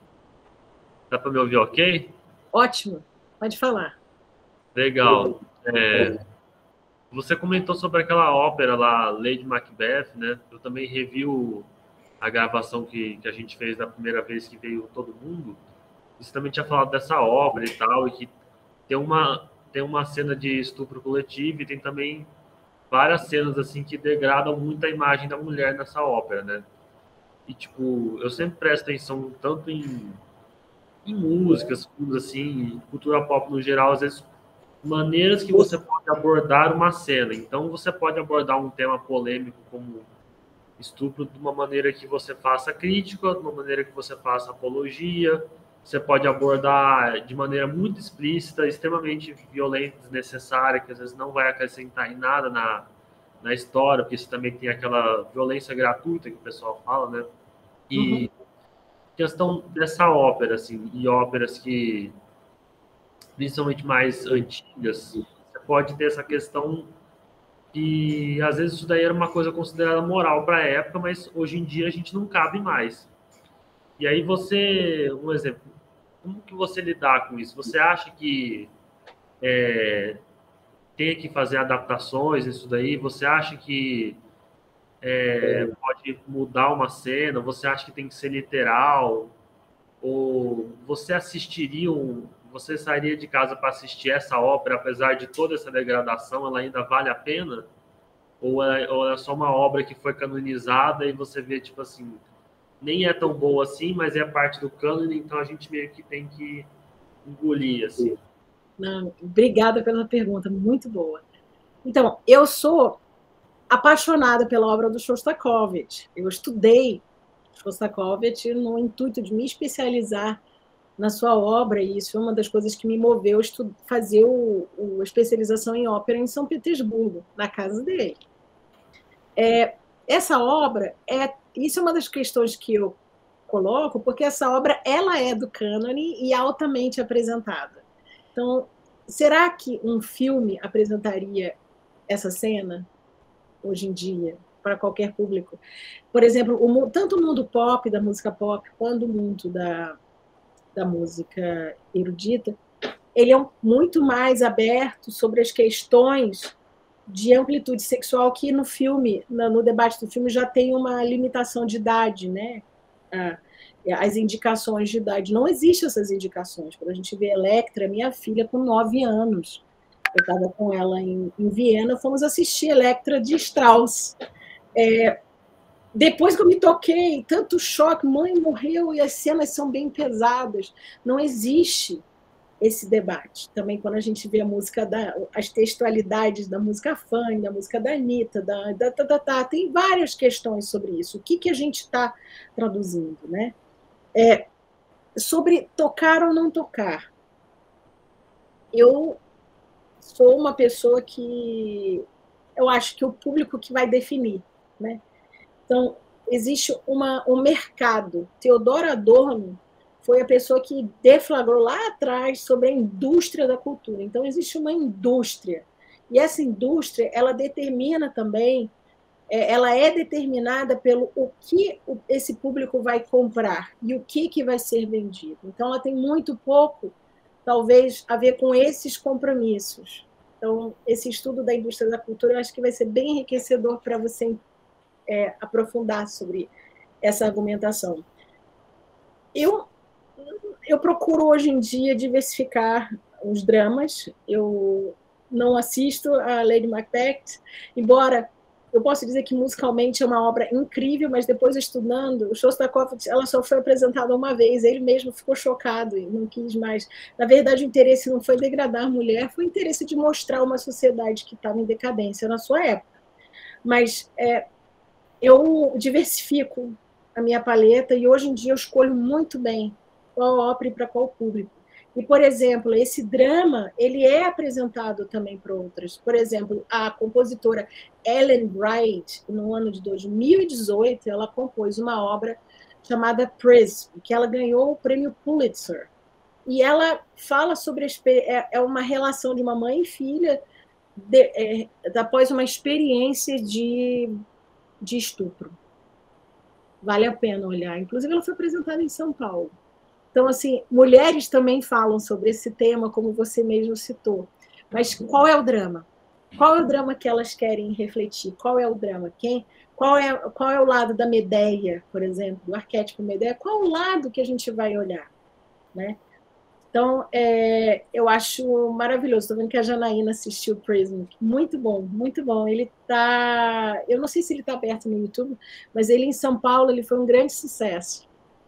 Dá para me ouvir ok? Ótimo, pode falar. Legal. É, você comentou sobre aquela ópera lá, Lady Macbeth, né? Eu também revi o, a gravação que, que a gente fez da primeira vez que veio todo mundo. Você também tinha falado dessa obra e tal, e que tem uma, tem uma cena de estupro coletivo e tem também várias cenas assim que degradam muito a imagem da mulher nessa ópera, né? E, tipo, eu sempre presto atenção tanto em, em músicas, assim, cultura pop no geral, às vezes, maneiras que você pode abordar uma cena. Então, você pode abordar um tema polêmico como estupro de uma maneira que você faça crítica, de uma maneira que você faça apologia. Você pode abordar de maneira muito explícita, extremamente violenta, desnecessária, que às vezes não vai acrescentar em nada na, na história, porque isso também tem aquela violência gratuita que o pessoal fala, né? E uhum. questão dessa ópera, assim, e óperas que, principalmente mais antigas, você pode ter essa questão que, às vezes, isso daí era uma coisa considerada moral para a época, mas hoje em dia a gente não cabe mais. E aí você, um exemplo, como que você lidar com isso? Você acha que é, tem que fazer adaptações nisso daí? Você acha que é, pode mudar uma cena? Você acha que tem que ser literal? Ou você assistiria, um, você sairia de casa para assistir essa ópera, apesar de toda essa degradação, ela ainda vale a pena? Ou é, ou é só uma obra que foi canonizada e você vê, tipo assim, nem é tão boa assim, mas é parte do cânone, então a gente meio que tem que engolir, assim. Não, obrigada pela pergunta, muito boa. Então, eu sou apaixonada pela obra do Shostakovich. Eu estudei Shostakovich no intuito de me especializar na sua obra, e isso é uma das coisas que me moveu a fazer o, o, a especialização em ópera em São Petersburgo, na casa dele. É, essa obra é Isso é uma das questões que eu coloco, porque essa obra ela é do cânone e altamente apresentada. Então, será que um filme apresentaria essa cena hoje em dia para qualquer público? Por exemplo, o, tanto o mundo pop, da música pop, quanto o mundo da, da música erudita, ele é muito mais aberto sobre as questões de amplitude sexual que no filme, no debate do filme, já tem uma limitação de idade, né? As indicações de idade. Não existem essas indicações. Quando a gente vê Electra, minha filha com nove anos, eu estava com ela em, em Viena, fomos assistir Electra de Strauss. É, depois que eu me toquei, tanto choque, mãe morreu e as cenas são bem pesadas. Não existe esse debate. Também quando a gente vê a música, da, as textualidades da música funk, da música da Anitta, da, da, da, da, da, tem várias questões sobre isso. O que, que a gente está traduzindo, né? É, sobre tocar ou não tocar. Eu sou uma pessoa que eu acho que o público que vai definir, né? Então, existe uma, um mercado. Theodor Adorno foi a pessoa que deflagrou lá atrás sobre a indústria da cultura. Então, existe uma indústria. E essa indústria, ela determina também, ela é determinada pelo o que esse público vai comprar e o que, que vai ser vendido. Então, ela tem muito pouco, talvez, a ver com esses compromissos. Então, esse estudo da indústria da cultura, eu acho que vai ser bem enriquecedor para você é, aprofundar sobre essa argumentação. Eu, eu procuro, hoje em dia, diversificar os dramas. Eu não assisto a Lady Macbeth, embora eu possa dizer que musicalmente é uma obra incrível, mas depois, estudando, o Shostakovich, ela só foi apresentada uma vez, ele mesmo ficou chocado e não quis mais. Na verdade, o interesse não foi degradar a mulher, foi o interesse de mostrar uma sociedade que estava em decadência na sua época. Mas é, eu diversifico a minha paleta e, hoje em dia, eu escolho muito bem qual ópera e para qual público. E, por exemplo, esse drama, ele é apresentado também para outras. Por exemplo, a compositora Ellen Wright, no ano de dois mil e dezoito, ela compôs uma obra chamada Prism, que ela ganhou o prêmio Pulitzer. E ela fala sobre... É uma relação de uma mãe e filha de, é, após uma experiência de, de estupro. Vale a pena olhar. Inclusive, ela foi apresentada em São Paulo. Então, assim, mulheres também falam sobre esse tema, como você mesmo citou. Mas qual é o drama? Qual é o drama que elas querem refletir? Qual é o drama? Quem, qual, é, qual é o lado da Medeia, por exemplo, do arquétipo Medeia? Qual é o lado que a gente vai olhar? Né? Então, é, eu acho maravilhoso. Estou vendo que a Janaína assistiu o Prism. Muito bom, muito bom. Ele está... Eu não sei se ele está aberto no YouTube, mas ele, em São Paulo, ele foi um grande sucesso.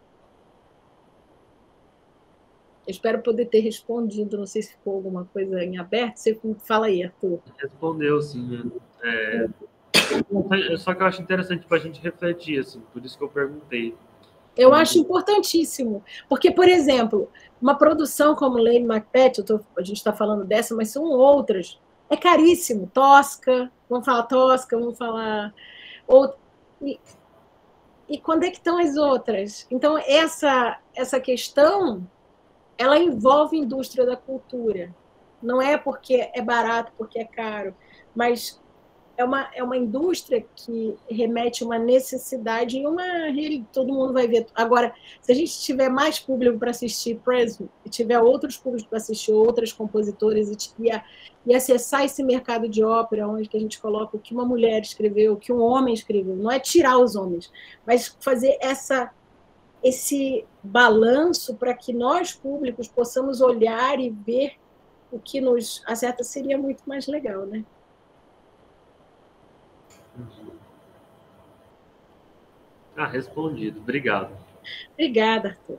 Eu espero poder ter respondido, não sei se ficou alguma coisa em aberto. Você fala aí, Arthur. Respondeu, sim. É... Só que eu acho interessante para a gente refletir, assim, por isso que eu perguntei. Eu acho importantíssimo, porque, por exemplo, uma produção como Lady Macbeth, eu tô, a gente está falando dessa, mas são outras, é caríssimo. Tosca, vamos falar Tosca, vamos falar... Ou... E, e quando é que estão as outras? Então, essa, essa questão... ela envolve a indústria da cultura. Não é porque é barato, porque é caro, mas é uma, é uma indústria que remete a uma necessidade e uma... todo mundo vai ver. Agora, se a gente tiver mais público para assistir Prism, e tiver outros públicos para assistir outras compositoras e, e, e acessar esse mercado de ópera, onde que a gente coloca o que uma mulher escreveu, o que um homem escreveu, não é tirar os homens, mas fazer essa... esse balanço para que nós, públicos, possamos olhar e ver o que nos acerta, seria muito mais legal, né? Ah, respondido. Obrigado. Obrigada, Arthur.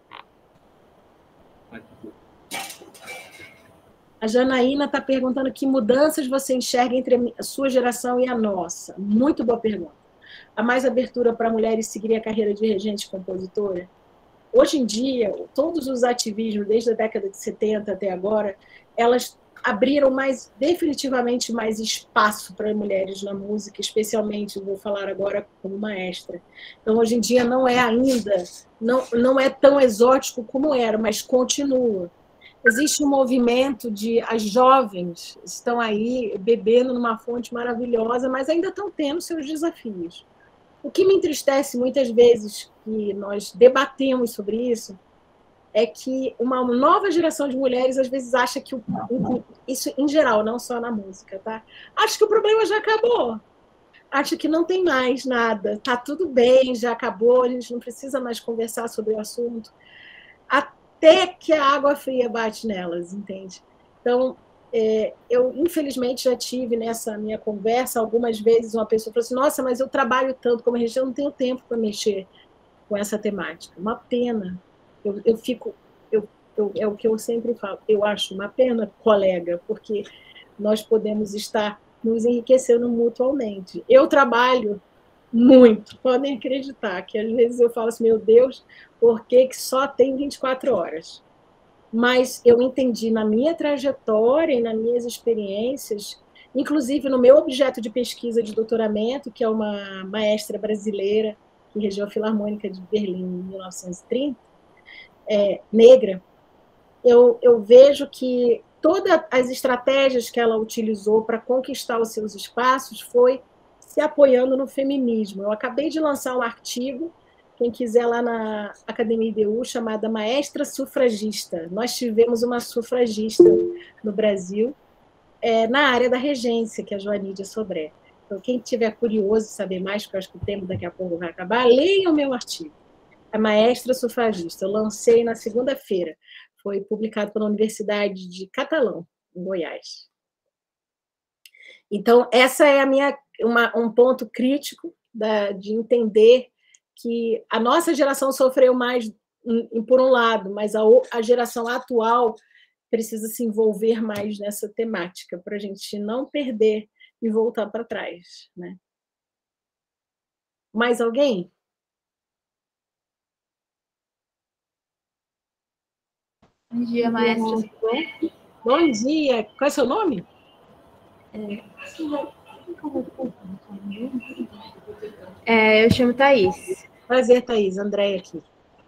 A Janaína está perguntando que mudanças você enxerga entre a sua geração e a nossa. Muito boa pergunta. Há mais abertura para mulheres seguirem a carreira de regente compositora? Hoje em dia, todos os ativismos, desde a década de setenta até agora, elas abriram mais, definitivamente mais espaço para mulheres na música, especialmente, vou falar agora como maestra. Então, hoje em dia, não é ainda, não, não é tão exótico como era, mas continua. Existe um movimento de... as jovens estão aí bebendo numa fonte maravilhosa, mas ainda estão tendo seus desafios. O que me entristece muitas vezes, que nós debatemos sobre isso, é que uma nova geração de mulheres às vezes acha que, o, isso em geral, não só na música, tá? Acha que o problema já acabou. Acha que não tem mais nada, tá tudo bem, já acabou, a gente não precisa mais conversar sobre o assunto. Até que a água fria bate nelas, entende? Então, é, eu, infelizmente, já tive nessa minha conversa algumas vezes uma pessoa falou assim, nossa, mas eu trabalho tanto como regente, eu não tenho tempo para mexer com essa temática. Uma pena. Eu, eu fico... Eu eu, é o que eu sempre falo, eu acho uma pena, colega, porque nós podemos estar nos enriquecendo mutuamente. Eu trabalho muito, podem acreditar, que às vezes eu falo assim, meu Deus, por que, que só tem vinte e quatro horas? Mas eu entendi na minha trajetória e nas minhas experiências, inclusive no meu objeto de pesquisa de doutoramento, que é uma maestra brasileira que regeu a Filarmônica de Berlim em mil novecentos e trinta, é, negra, eu, eu vejo que todas as estratégias que ela utilizou para conquistar os seus espaços foi se apoiando no feminismo. Eu acabei de lançar um artigo, quem quiser lá na Academia I D U, chamada Maestra Sufragista. Nós tivemos uma sufragista no Brasil, é, na área da regência, que é a Joanídia Sobré. Então, quem tiver curioso saber mais, porque eu acho que o tempo daqui a pouco vai acabar, leiam o meu artigo. A Maestra Sufragista. Eu lancei na segunda-feira. Foi publicado pela Universidade de Catalão, em Goiás. Então, essa é a minha, uma, um ponto crítico da, de entender que a nossa geração sofreu mais, por um lado, mas a, a geração atual precisa se envolver mais nessa temática, para a gente não perder e voltar para trás. Né? Mais alguém? Bom dia, maestra. Bom dia. Qual é o seu nome? É, eu chamo Thaís. Prazer, Thaís. Andréia aqui.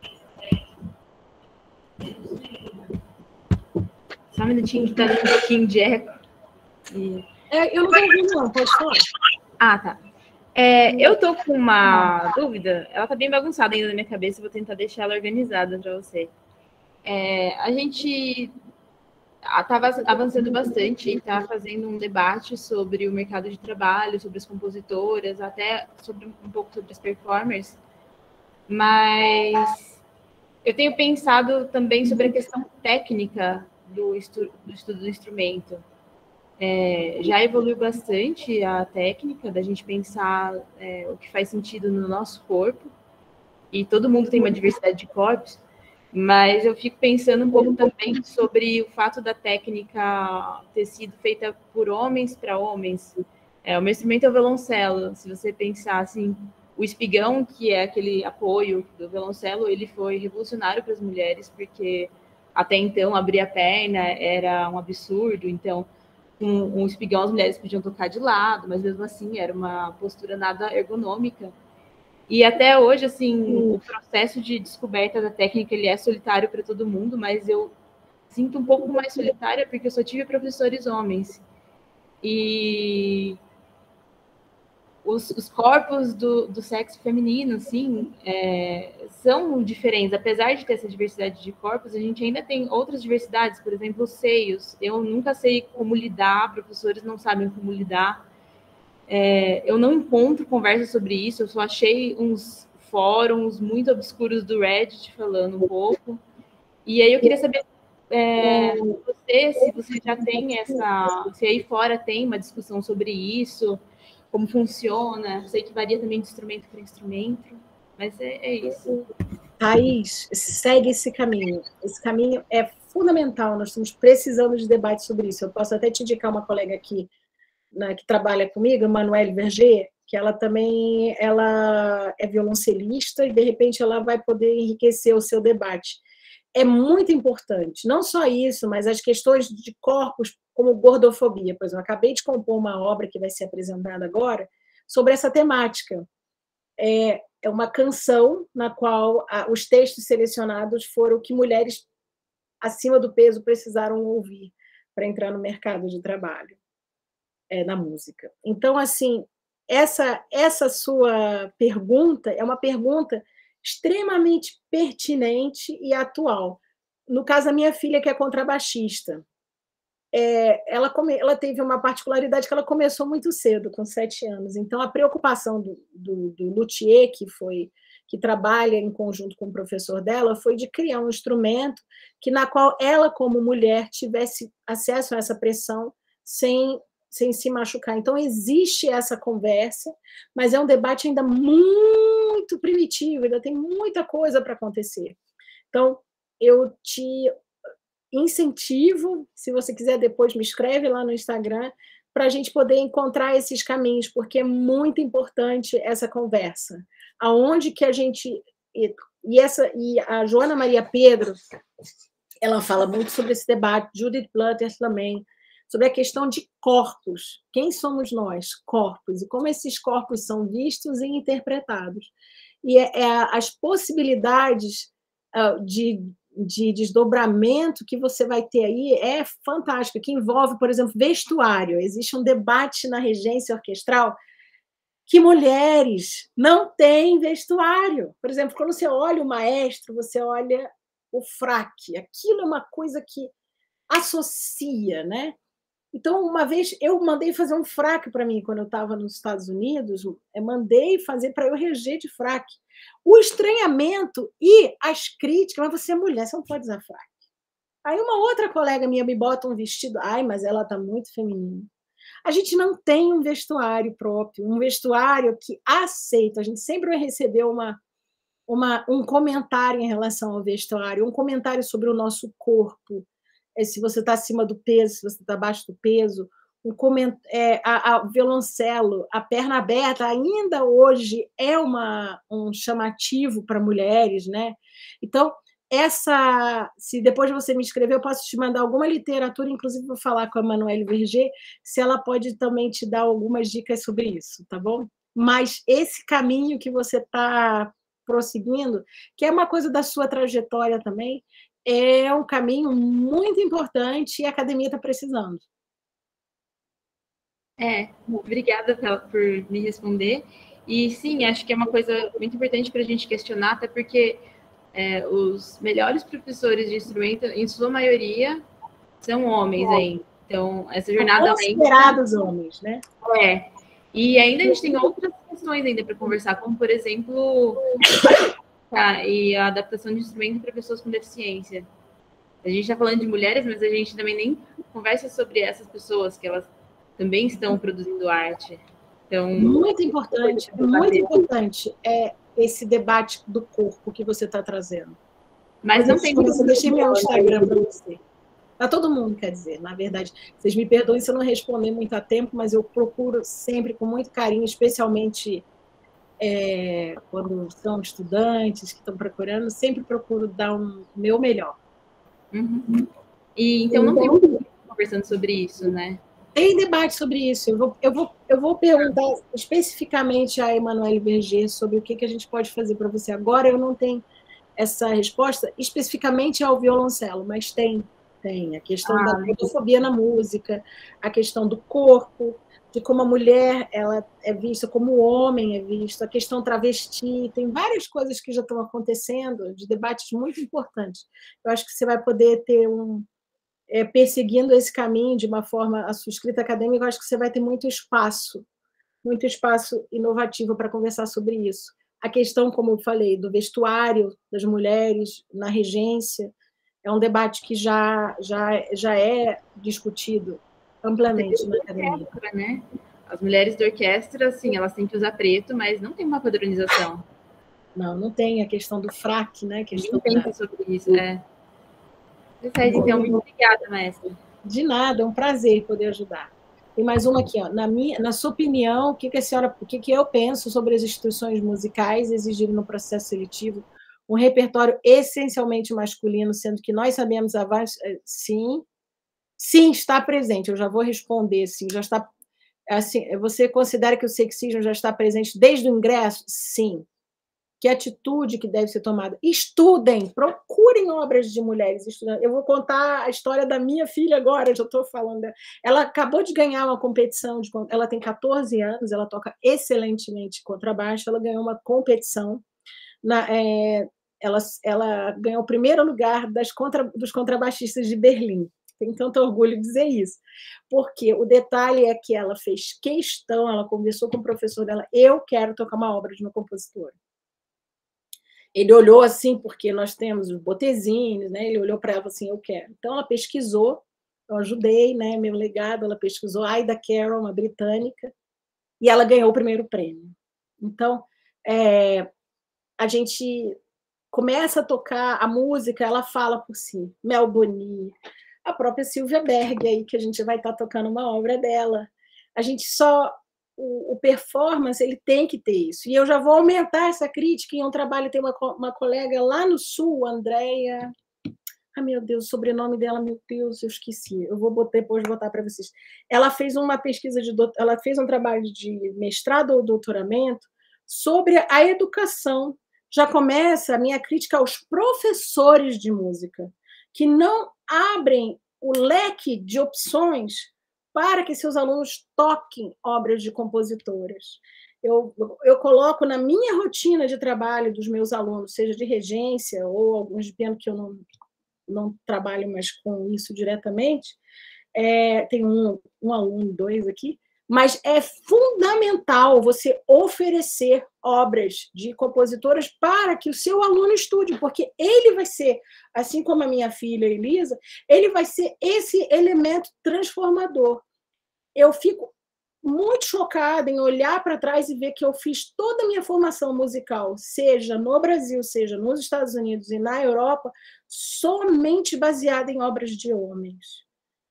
Só um minutinho que tá dando um pouquinho de eco. E... É, eu não estou ouvindo, não. Pode falar. Ah, tá. É, eu tô com uma dúvida. Ela tá bem bagunçada ainda na minha cabeça. Vou tentar deixar ela organizada para você. É, a gente estava avançando bastante e está fazendo um debate sobre o mercado de trabalho, sobre as compositoras, até sobre um pouco sobre as performers, mas eu tenho pensado também sobre a questão técnica do, estu do estudo do instrumento. É, já evoluiu bastante a técnica da gente pensar é, o que faz sentido no nosso corpo, e todo mundo tem uma diversidade de corpos, mas eu fico pensando um pouco também sobre o fato da técnica ter sido feita por homens para homens. É, o meu instrumento é o violoncelo. Se você pensar assim, o espigão, que é aquele apoio do violoncelo, ele foi revolucionário para as mulheres, porque até então abrir a perna era um absurdo. Então, um, um espigão as mulheres podiam tocar de lado, mas mesmo assim era uma postura nada ergonômica. E até hoje, assim, o processo de descoberta da técnica, ele é solitário para todo mundo, mas eu sinto um pouco mais solitária porque eu só tive professores homens. E os, os corpos do, do sexo feminino, assim, é, são diferentes. Apesar de ter essa diversidade de corpos, a gente ainda tem outras diversidades, por exemplo, os seios. Eu nunca sei como lidar, professores não sabem como lidar. É, eu não encontro conversa sobre isso, eu só achei uns fóruns muito obscuros do Reddit falando um pouco. E aí eu queria saber é, você, se você já tem essa... Se aí fora tem uma discussão sobre isso, como funciona. Sei que varia também de instrumento para instrumento, mas é, é isso. Thaís, segue esse caminho. Esse caminho é fundamental, nós estamos precisando de debate sobre isso. Eu posso até te indicar uma colega aqui, né, que trabalha comigo, Manuelle Verger, que ela também ela é violoncelista e, de repente, ela vai poder enriquecer o seu debate. É muito importante, não só isso, mas as questões de corpos, como gordofobia. Pois eu acabei de compor uma obra que vai ser apresentada agora sobre essa temática. É, é uma canção na qual a, os textos selecionados foram o que mulheres acima do peso precisaram ouvir para entrar no mercado de trabalho. É, na música. Então, assim, essa, essa sua pergunta é uma pergunta extremamente pertinente e atual. No caso da minha filha, que é contrabaixista, é, ela, come, ela teve uma particularidade que ela começou muito cedo, com sete anos. Então, a preocupação do, do, do luthier, que, foi, que trabalha em conjunto com o professor dela, foi de criar um instrumento que, na qual ela, como mulher, tivesse acesso a essa pressão sem sem se machucar. Então, existe essa conversa, mas é um debate ainda muito primitivo, ainda tem muita coisa para acontecer. Então, eu te incentivo, se você quiser depois me escreve lá no Instagram, para a gente poder encontrar esses caminhos, porque é muito importante essa conversa. Aonde que a gente... E, essa, e a Joana Maria Pedro, ela fala muito sobre esse debate, Judith Butler também, sobre a questão de corpos. Quem somos nós? Corpos. E como esses corpos são vistos e interpretados. E é, é, as possibilidades uh, de, de desdobramento que você vai ter aí é fantástica, que envolve, por exemplo, vestuário. Existe um debate na regência orquestral que mulheres não têm vestuário. Por exemplo, quando você olha o maestro, você olha o fraque. Aquilo é uma coisa que associa, né? Então, uma vez, eu mandei fazer um fraque para mim, quando eu estava nos Estados Unidos, eu mandei fazer para eu reger de fraque. O estranhamento e as críticas, mas você é mulher, você não pode usar fraque. Aí uma outra colega minha me bota um vestido, ai, mas ela está muito feminina. A gente não tem um vestuário próprio, um vestuário que aceita. A gente sempre vai receber uma, uma, um comentário em relação ao vestuário, um comentário sobre o nosso corpo, se você está acima do peso, se você está abaixo do peso, um coment... é, a, a violoncelo, a perna aberta, ainda hoje é uma, um chamativo para mulheres, né? Então, essa, se depois você me escrever, eu posso te mandar alguma literatura, inclusive vou falar com a Manuelle Verger, se ela pode também te dar algumas dicas sobre isso, tá bom? Mas esse caminho que você está prosseguindo, que é uma coisa da sua trajetória também, é um caminho muito importante e a academia está precisando. É, obrigada por me responder. E sim, acho que é uma coisa muito importante para a gente questionar, até porque é, os melhores professores de instrumento, em sua maioria, são homens ainda. Então, essa jornada... Considerados ainda... homens, né? É. E ainda a gente tem outras questões ainda para conversar, como, por exemplo... Tá, e a adaptação de instrumento para pessoas com deficiência. A gente está falando de mulheres, mas a gente também nem conversa sobre essas pessoas, que elas também estão produzindo arte. Então, muito importante, muito importante é esse debate do corpo que você está trazendo. Mas não tem... Eu deixei meu Instagram para você. Para todo mundo, quer dizer, na verdade. Vocês me perdoem se eu não responder muito a tempo, mas eu procuro sempre, com muito carinho, especialmente... É, quando são estudantes que estão procurando, sempre procuro dar um meu melhor. Uhum. E, então, não tem muito conversando sobre isso, né? Tem debate sobre isso. Eu vou, eu vou, eu vou perguntar especificamente a Emanuelle Verger sobre o que, que a gente pode fazer para você. Agora eu não tenho essa resposta especificamente ao violoncelo, mas tem, tem. A questão ah, da homofobia na música, a questão do corpo, de como a mulher ela é vista, como o homem é visto, a questão travesti, tem várias coisas que já estão acontecendo, de debates muito importantes. Eu acho que você vai poder ter um... É, perseguindo esse caminho de uma forma, a sua escrita acadêmica, eu acho que você vai ter muito espaço, muito espaço inovativo para conversar sobre isso. A questão, como eu falei, do vestuário das mulheres na regência, é um debate que já, já, já é discutido amplamente na academia. Né? As mulheres da orquestra, sim, elas têm que usar preto, mas não tem uma padronização. Não, não tem a questão do fraque, né? A questão não tem sobre isso, é. Então, muito obrigada, mestre. De nada, é um prazer poder ajudar. Tem mais uma aqui, ó. Na, minha, na sua opinião, o que, que a senhora, o que, que eu penso sobre as instituições musicais exigirem no processo seletivo um repertório essencialmente masculino, sendo que nós sabemos a vários... Sim, sim, está presente. Eu já vou responder, sim, já está. Assim, você considera que o sexismo já está presente desde o ingresso? Sim. Que atitude que deve ser tomada? Estudem, procurem obras de mulheres estudando. Eu vou contar a história da minha filha agora, já estou falando dela. Ela acabou de ganhar uma competição, de, ela tem catorze anos, ela toca excelentemente contrabaixo, ela ganhou uma competição, na, é, ela, ela ganhou o primeiro lugar das contra, dos contrabaixistas de Berlim. Tenho tanto orgulho de dizer isso, porque o detalhe é que ela fez questão, ela conversou com o professor dela, eu quero tocar uma obra de uma compositora. Ele olhou assim, porque nós temos os botezines, né? Ele olhou para ela assim, eu quero. Então, ela pesquisou, eu ajudei, né? Meu legado, ela pesquisou Ida Carroll, uma britânica, e ela ganhou o primeiro prêmio. Então, é, a gente começa a tocar a música, ela fala por si. Mel Boni, a própria Silvia Berg, aí, que a gente vai estar tocando uma obra dela. A gente só... O, o performance, ele tem que ter isso. E eu já vou aumentar essa crítica em um trabalho, tem uma, uma colega lá no Sul, Andréia... Ah, meu Deus, o sobrenome dela, meu Deus, eu esqueci. Eu vou botar, depois botar para vocês. Ela fez uma pesquisa, de, ela fez um trabalho de mestrado ou doutoramento sobre a educação. Já começa a minha crítica aos professores de música, que não abrem o leque de opções para que seus alunos toquem obras de compositoras. Eu, eu coloco na minha rotina de trabalho dos meus alunos, seja de regência ou alguns de piano que eu não, não trabalho mais com isso diretamente, é, tem um, um aluno, dois aqui, mas é fundamental você oferecer obras de compositoras para que o seu aluno estude, porque ele vai ser, assim como a minha filha Elisa, ele vai ser esse elemento transformador. Eu fico muito chocada em olhar para trás e ver que eu fiz toda a minha formação musical, seja no Brasil, seja nos Estados Unidos e na Europa, somente baseada em obras de homens.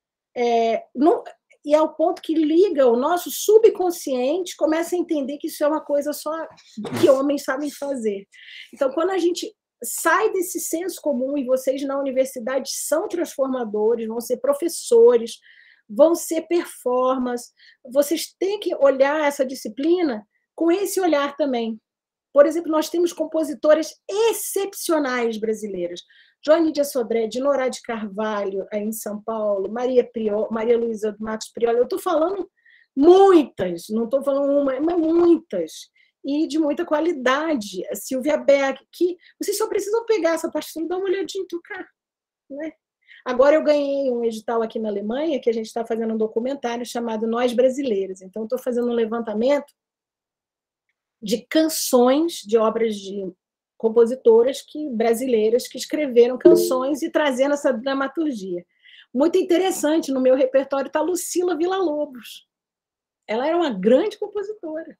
É, não, e ao ponto que liga o nosso subconsciente, começa a entender que isso é uma coisa só que homens sabem fazer. Então, quando a gente sai desse senso comum, e vocês na universidade são transformadores, vão ser professores, vão ser performers, vocês têm que olhar essa disciplina com esse olhar também. Por exemplo, nós temos compositoras excepcionais brasileiras. Joanídia Sodré, Dinorá de Carvalho, aí em São Paulo, Maria, Priol, Maria Luísa Matos Prioli. Eu estou falando muitas, não estou falando uma, mas muitas. E de muita qualidade. A Silvia Beck, que vocês só precisam pegar essa partitura e dar uma olhadinha e tocar, né? Agora eu ganhei um edital aqui na Alemanha, que a gente está fazendo um documentário chamado Nós Brasileiras. Então, estou fazendo um levantamento de canções de obras de compositoras que, brasileiras que escreveram canções e trazendo essa dramaturgia. Muito interessante, no meu repertório está Lucila Villa-Lobos. Ela era uma grande compositora,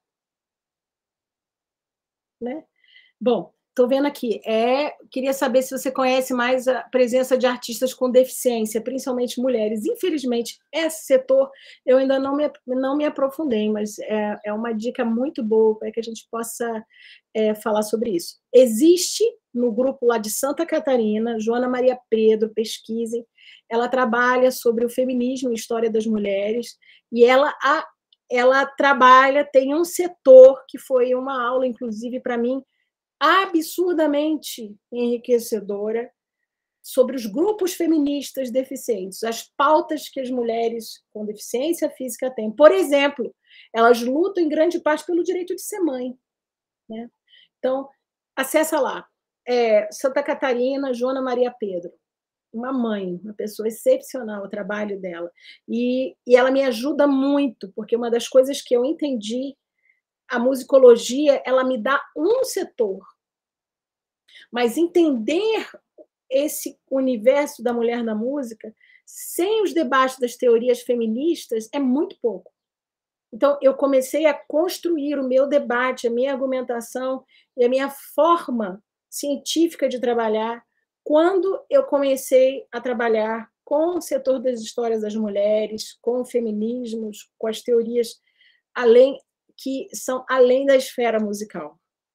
né? Bom, estou vendo aqui. É, queria saber se você conhece mais a presença de artistas com deficiência, principalmente mulheres. Infelizmente, esse setor eu ainda não me, não me aprofundei, mas é, é uma dica muito boa para que a gente possa é, falar sobre isso. Existe no grupo lá de Santa Catarina, Joana Maria Pedro, pesquisem, ela trabalha sobre o feminismo e história das mulheres, e ela, a, ela trabalha, tem um setor que foi uma aula, inclusive, para mim, absurdamente enriquecedora sobre os grupos feministas deficientes, as pautas que as mulheres com deficiência física têm. Por exemplo, elas lutam em grande parte pelo direito de ser mãe, né? Então, acessa lá. É, Santa Catarina, Joana Maria Pedro. Uma mãe, uma pessoa excepcional, o trabalho dela. E, e ela me ajuda muito, porque uma das coisas que eu entendi, a musicologia, ela me dá um setor, mas entender esse universo da mulher na música, sem os debates das teorias feministas, é muito pouco. Então, eu comecei a construir o meu debate, a minha argumentação e a minha forma científica de trabalhar quando eu comecei a trabalhar com o setor das histórias das mulheres, com feminismos, com as teorias além que são além da esfera musical.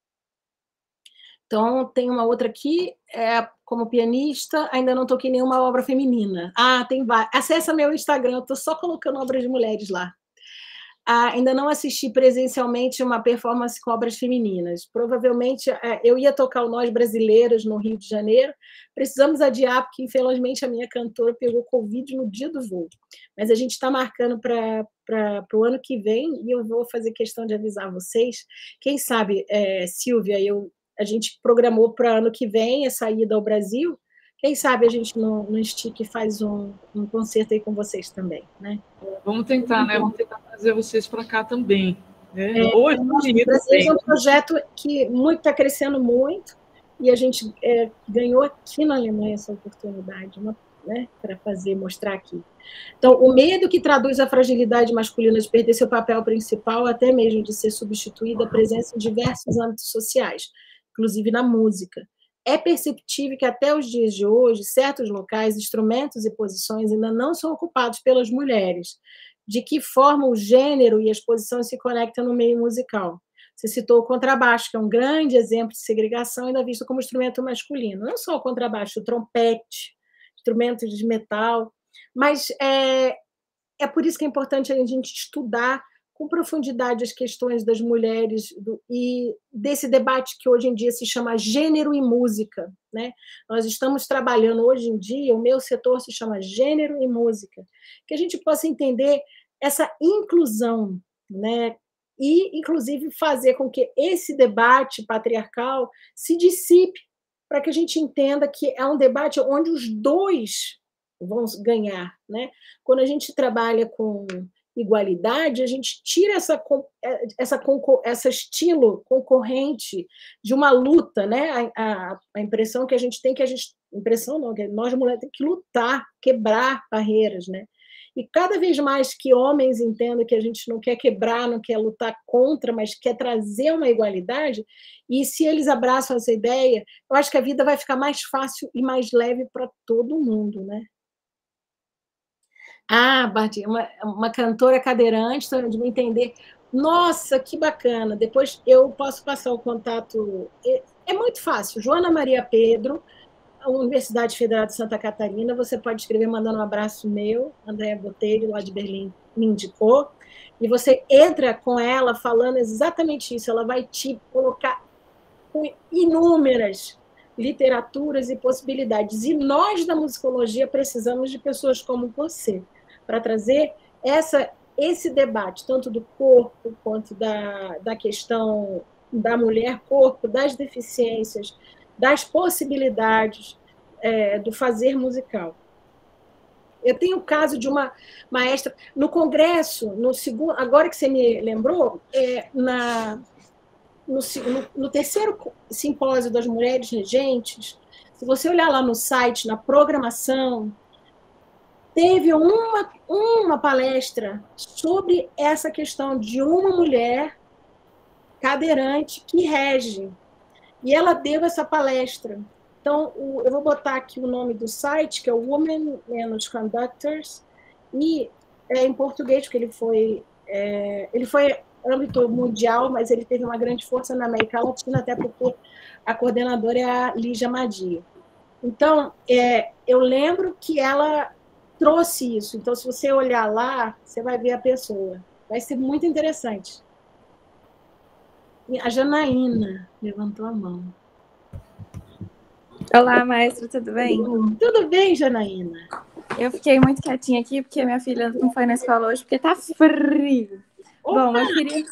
Então, tem uma outra aqui, é, como pianista, ainda não toquei nenhuma obra feminina. Ah, tem várias. Acessa meu Instagram, eu estou só colocando obras de mulheres lá. Ah, ainda não assisti presencialmente uma performance com obras femininas. Provavelmente, é, eu ia tocar o Nós Brasileiras no Rio de Janeiro. Precisamos adiar, porque, infelizmente, a minha cantora pegou Covid no dia do voo. Mas a gente está marcando para para o ano que vem, e eu vou fazer questão de avisar vocês. Quem sabe, é, Silvia, eu, a gente programou para ano que vem a saída ao Brasil. Quem sabe a gente no, no Stick faz um, um concerto aí com vocês também, né? Vamos tentar, né? Vamos tentar trazer vocês para cá também. Né? É, Hoje, é um projeto que muito está crescendo muito, e a gente é, ganhou aqui na Alemanha essa oportunidade, uma, né, para fazer, mostrar aqui. Então, o medo que traduz a fragilidade masculina de perder seu papel principal, até mesmo de ser substituída, a presença em diversos âmbitos sociais, inclusive na música. é perceptível que até os dias de hoje, certos locais, instrumentos e posições ainda não são ocupados pelas mulheres. De que forma o gênero e as posições se conectam no meio musical? Você citou o contrabaixo, que é um grande exemplo de segregação, ainda visto como instrumento masculino. Não só o contrabaixo, o trompete, instrumentos de metal, mas é, é por isso que é importante a gente estudar com profundidade as questões das mulheres do, e desse debate que hoje em dia se chama gênero e música, né? Nós estamos trabalhando hoje em dia, o meu setor se chama gênero e música, que a gente possa entender essa inclusão, né? E, inclusive, fazer com que esse debate patriarcal se dissipe, para que a gente entenda que é um debate onde os dois vão ganhar, né? Quando a gente trabalha com igualdade, a gente tira essa, essa, essa estilo concorrente de uma luta, né? A, a, a impressão que a gente tem que a gente impressão não, que nós mulheres temos que lutar, quebrar barreiras, né? E cada vez mais que homens entendam que a gente não quer quebrar, não quer lutar contra, mas quer trazer uma igualdade, e se eles abraçam essa ideia, eu acho que a vida vai ficar mais fácil e mais leve para todo mundo, né? Ah, Bart, uma, uma cantora cadeirante, então de me entender. Nossa, que bacana! Depois eu posso passar o contato. É, é muito fácil. Joana Maria Pedro, Universidade Federal de Santa Catarina. Você pode escrever mandando um abraço meu, Andréa Botelho, lá de Berlim, me indicou. E você entra com ela falando exatamente isso. Ela vai te colocar com inúmeras literaturas e possibilidades. E nós, da musicologia, precisamos de pessoas como você, para trazer essa, esse debate, tanto do corpo, quanto da, da questão da mulher-corpo, das deficiências, das possibilidades é, do fazer musical. Eu tenho o caso de uma maestra, no congresso, no segundo, agora que você me lembrou, é, na, no, no, no terceiro simpósio das mulheres regentes, se você olhar lá no site, na programação, teve uma, uma palestra sobre essa questão de uma mulher cadeirante que rege. E ela deu essa palestra. Então, o, eu vou botar aqui o nome do site, que é o Women Managed Conductors, e é em português, porque ele foi, é, ele foi âmbito mundial, mas ele teve uma grande força na América Latina, até porque a coordenadora é a Lígia Madia. Então, é, eu lembro que ela trouxe isso. Então, se você olhar lá, você vai ver a pessoa. Vai ser muito interessante. A Janaína levantou a mão. Olá, maestra, tudo bem? Tudo bem, Janaína? Eu fiquei muito quietinha aqui, porque minha filha não foi na escola hoje, porque tá frio. Opa! Bom, eu queria...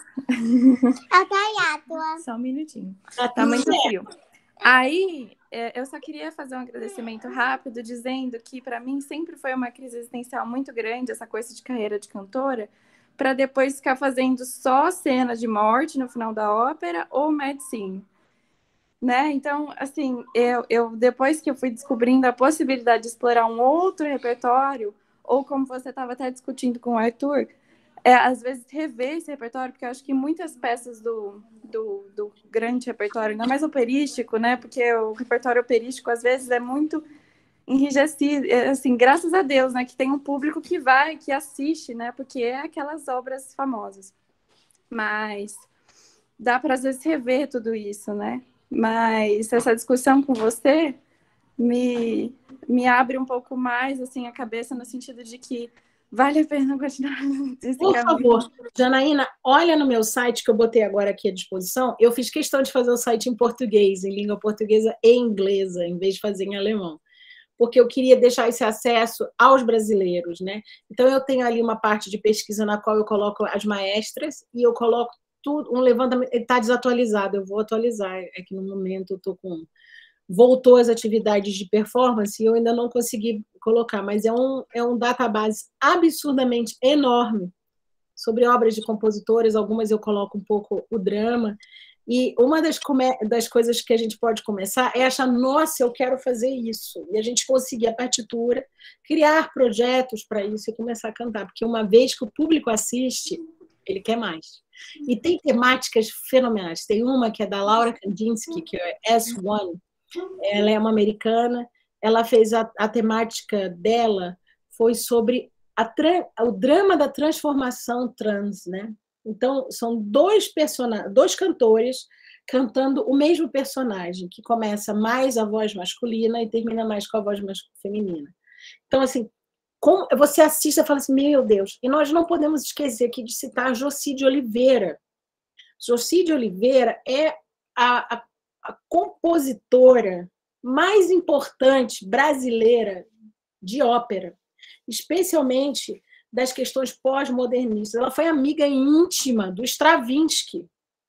Só um minutinho. Tá muito frio. Aí, eu só queria fazer um agradecimento rápido, dizendo que, para mim, sempre foi uma crise existencial muito grande, essa coisa de carreira de cantora, para depois ficar fazendo só cena de morte no final da ópera ou medicine, né? Então, assim, eu, eu depois que eu fui descobrindo a possibilidade de explorar um outro repertório, ou como você estava até discutindo com o Arthur, é, às vezes rever esse repertório, porque eu acho que muitas peças do, do, do grande repertório, ainda mais operístico, né? Porque o repertório operístico, às vezes, é muito enrijecido, assim, graças a Deus, né? Que tem um público que vai, que assiste, né? Porque é aquelas obras famosas. Mas dá para, às vezes, rever tudo isso, né? Mas essa discussão com você me, me abre um pouco mais, assim, a cabeça, no sentido de que vale a pena continuar esse Por caminho. favor, Janaína, olha no meu site que eu botei agora aqui à disposição. Eu fiz questão de fazer o site em português, em língua portuguesa e inglesa, em vez de fazer em alemão, porque eu queria deixar esse acesso aos brasileiros, né? Então, eu tenho ali uma parte de pesquisa na qual eu coloco as maestras e eu coloco tudo, um levantamento, ele está desatualizado, eu vou atualizar, é que no momento eu estou com... Voltou às atividades de performance e eu ainda não consegui colocar, mas é um, é um database absurdamente enorme sobre obras de compositores, algumas eu coloco um pouco o drama, e uma das, das coisas que a gente pode começar é achar, nossa, eu quero fazer isso, e a gente conseguir a partitura, criar projetos para isso e começar a cantar, porque uma vez que o público assiste, ele quer mais. E tem temáticas fenomenais, tem uma que é da Laura Kandinsky, que é S um, ela é uma americana, ela fez a, a temática dela foi sobre a, o drama da transformação trans, né? Então, são dois personagens, dois cantores cantando o mesmo personagem, que começa mais a voz masculina e termina mais com a voz mais feminina. Então, assim, como você assiste e fala assim, meu Deus, e nós não podemos esquecer aqui de citar a Jocy de Oliveira. Jocy de Oliveira é a, a, a compositora mais importante brasileira de ópera, especialmente das questões pós-modernistas. Ela foi amiga íntima do Stravinsky.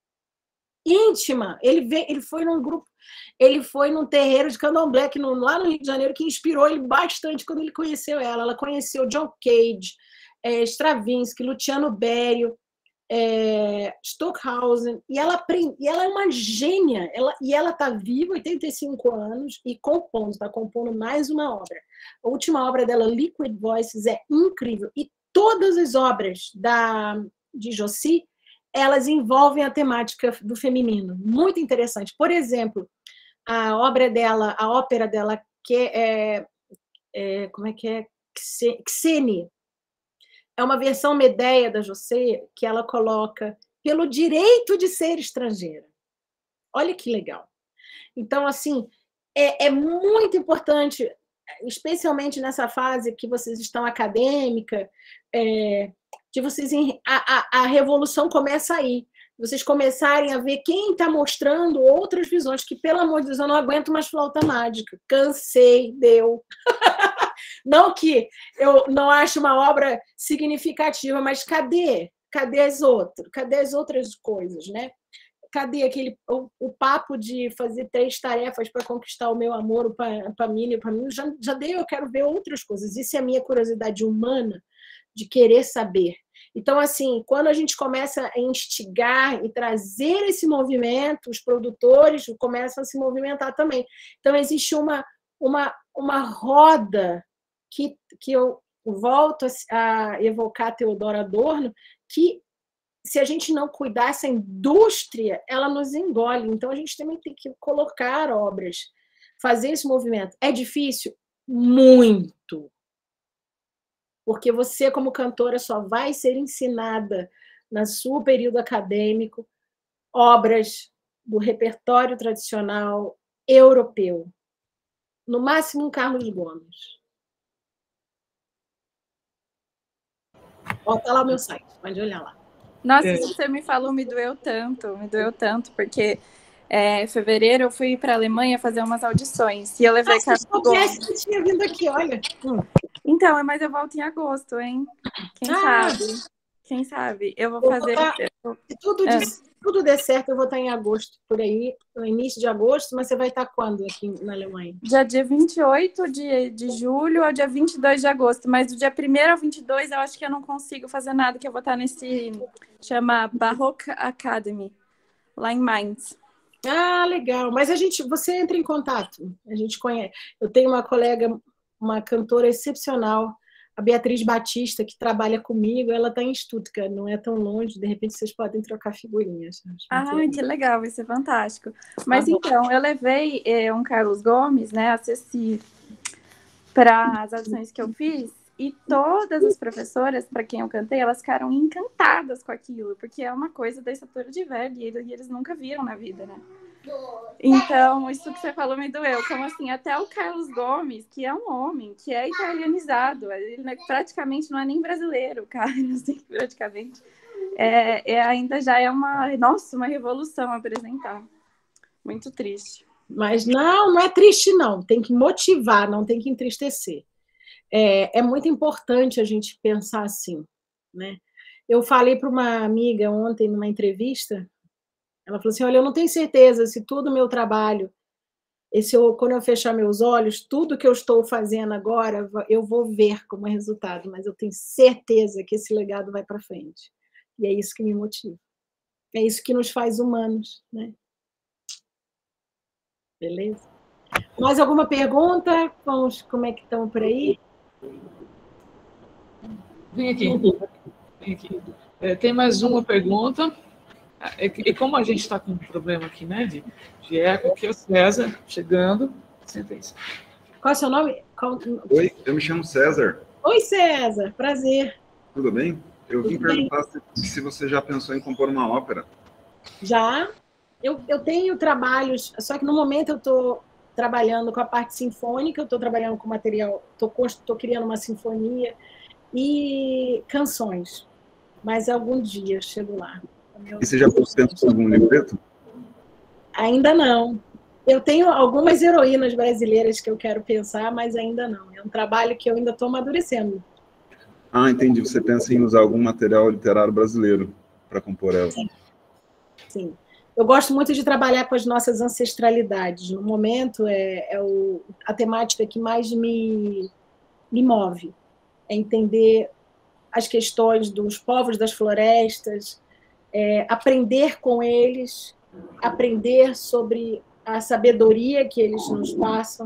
Íntima. Ele, veio, ele foi num grupo, ele foi num terreiro de candomblé que no, lá no Rio de Janeiro, que inspirou ele bastante quando ele conheceu ela. Ela conheceu John Cage, é, Stravinsky, Luciano Berio, é, Stockhausen, e ela, aprende, e ela é uma gênia, ela, e ela está viva, oitenta e cinco anos, e compondo, está compondo mais uma obra. A última obra dela, Liquid Voices, é incrível, e todas as obras da, de Jocy, elas envolvem a temática do feminino, muito interessante. Por exemplo, a obra dela, a ópera dela, que é, é como é que é? Xene, é uma versão Medéia da Jocy que ela coloca pelo direito de ser estrangeira. Olha que legal. Então, assim, é, é muito importante, especialmente nessa fase que vocês estão acadêmica, é, de vocês a, a, a revolução começa aí. Vocês começarem a ver quem está mostrando outras visões, que, pelo amor de Deus, eu não aguento mais flauta mágica. Cansei, deu. Não que eu não acho uma obra significativa, mas cadê? Cadê as outras? Cadê as outras coisas, né? Cadê aquele o, o papo de fazer três tarefas para conquistar o meu amor, o família, para mim já, já deu, eu quero ver outras coisas. Isso é a minha curiosidade humana de querer saber. Então, assim, quando a gente começa a instigar e trazer esse movimento, os produtores começam a se movimentar também. Então, existe uma, uma, uma roda que, que eu volto a evocar Theodor Adorno, que, se a gente não cuidar, essa indústria, ela nos engole. Então, a gente também tem que colocar obras, fazer esse movimento. É difícil? Muito. Porque você, como cantora, só vai ser ensinada, no seu período acadêmico, obras do repertório tradicional europeu. No máximo, um Carlos Gomes. Bota lá o meu site, pode olhar lá. Nossa, é. Isso que você me falou me doeu tanto, me doeu tanto, porque é, em fevereiro eu fui para a Alemanha fazer umas audições, e eu levei Nossa, Carlos Gomes. Que tinha vindo aqui, olha. Hum. Então, mas eu volto em agosto, hein? Quem ah, sabe? Quem sabe? Eu vou, vou fazer... Botar, eu... Se tudo, é. de, tudo der certo, eu vou estar em agosto, por aí, no início de agosto, mas você vai estar quando aqui na Alemanha? Dia, dia vinte e oito de, de julho ou dia vinte e dois de agosto, mas do dia primeiro ao vinte e dois eu acho que eu não consigo fazer nada, que eu vou estar nesse... chama Baroque Academy, lá em Mainz. Ah, legal. Mas a gente, você entra em contato, a gente conhece. Eu tenho uma colega... uma cantora excepcional, a Beatriz Batista, que trabalha comigo, ela está em Stuttgart, não é tão longe, de repente vocês podem trocar figurinhas. Ah, que legal, vai ser fantástico. Mas ah, então, eu levei é, um Carlos Gomes, né, a Ceci, para as audições que eu fiz, e todas as professoras, para quem eu cantei, elas ficaram encantadas com aquilo, porque é uma coisa da estatura de velho, e eles nunca viram na vida, né? Então, isso que você falou me doeu. Como assim, até o Carlos Gomes, que é um homem, que é italianizado, ele praticamente não é nem brasileiro, cara, assim, praticamente. É, é, ainda já é uma, nossa, uma revolução apresentar. Muito triste. Mas não, não é triste, não. Tem que motivar, não tem que entristecer. É, é muito importante a gente pensar assim, né? Eu falei para uma amiga ontem, numa entrevista, ela falou assim, olha, eu não tenho certeza se todo o meu trabalho, esse, eu, quando eu fechar meus olhos, tudo que eu estou fazendo agora, eu vou ver como resultado, mas eu tenho certeza que esse legado vai para frente. E é isso que me motiva. É isso que nos faz humanos, né? Beleza? Mais alguma pergunta? Vamos, como é que estão por aí? Vem aqui. Vem aqui. É, tem mais uma pergunta. E como a gente está com um problema aqui, né, de, de eco, aqui é o César chegando. Senta aí. Qual é o seu nome? Qual... Oi, eu me chamo César. Oi, César, prazer. Tudo bem? Eu vim Tudo bem. perguntar se, se você já pensou em compor uma ópera. Já. Eu, eu tenho trabalhos, só que no momento eu estou trabalhando com a parte sinfônica, eu estou trabalhando com material, estou criando uma sinfonia e canções. Mas algum dia eu chego lá. E você já pensou em algum livreto? Ainda não. Eu tenho algumas heroínas brasileiras que eu quero pensar, mas ainda não. É um trabalho que eu ainda estou amadurecendo. Ah, entendi. Você pensa em usar algum material literário brasileiro para compor ela. Sim. Sim. Eu gosto muito de trabalhar com as nossas ancestralidades. No momento, é, é o, a temática que mais me, me move. É entender as questões dos povos das florestas, é, aprender com eles, aprender sobre a sabedoria que eles nos passam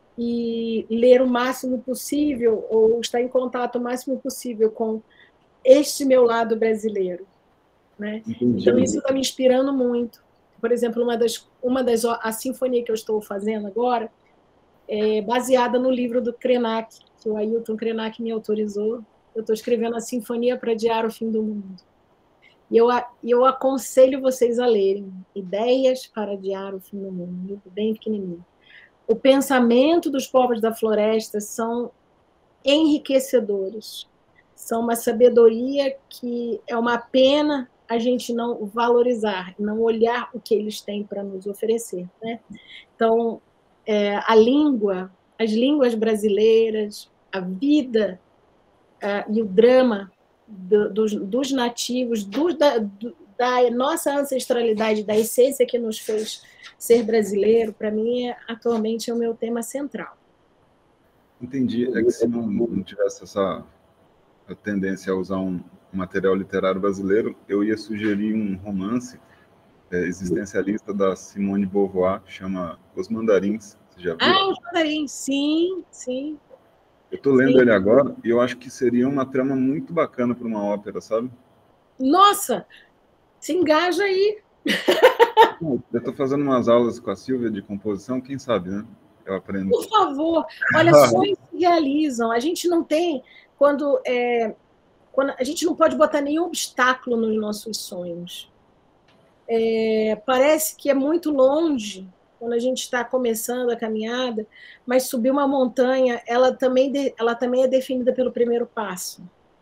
e ler o máximo possível ou estar em contato o máximo possível com este meu lado brasileiro, né? Então isso está me inspirando muito. Por exemplo, uma das uma das a sinfonia que eu estou fazendo agora é baseada no livro do Krenak, que o Ailton Krenak me autorizou. Eu estou escrevendo a Sinfonia para Adiar o Fim do Mundo. E eu, eu aconselho vocês a lerem Ideias para Adiar o Fim do Mundo, um livro bem pequenininho. O pensamento dos povos da floresta são enriquecedores. São uma sabedoria que é uma pena a gente não valorizar, não olhar o que eles têm para nos oferecer, né? Então, é, a língua, as línguas brasileiras, a vida uh, e o drama do, dos, dos nativos, do, da, do, da nossa ancestralidade, da essência que nos fez ser brasileiro, para mim, é, atualmente é o meu tema central. Entendi. É que se não, não tivesse essa a tendência a usar um material literário brasileiro, eu ia sugerir um romance é, existencialista da Simone de Beauvoir, que chama Os Mandarins. Você já viu? Ah, Os Mandarins, sim, sim. Eu estou lendo sim. ele agora e eu acho que seria uma trama muito bacana para uma ópera, sabe? Nossa, se engaja aí. Eu estou fazendo umas aulas com a Silvia de composição, quem sabe, né? Eu aprendo. Por favor, olha, sonhos se realizam. A gente não tem, quando, é, quando a gente não pode botar nenhum obstáculo nos nossos sonhos. É, parece que é muito longe quando a gente está começando a caminhada, mas subir uma montanha, ela também, de, ela também é definida pelo primeiro passo.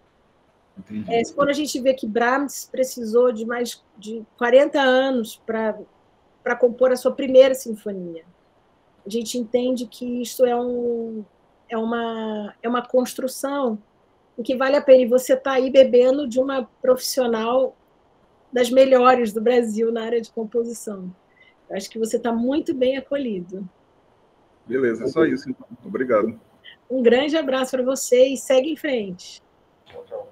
É, quando a gente vê que Brahms precisou de mais de quarenta anos para para compor a sua primeira sinfonia, a gente entende que isso é, um, é, uma, é uma construção em que vale a pena. E você está aí bebendo de uma profissional das melhores do Brasil na área de composição. Eu acho que você está muito bem acolhido. Beleza, é só isso, então. Obrigado. Um grande abraço para você e segue em frente. Tchau, tchau.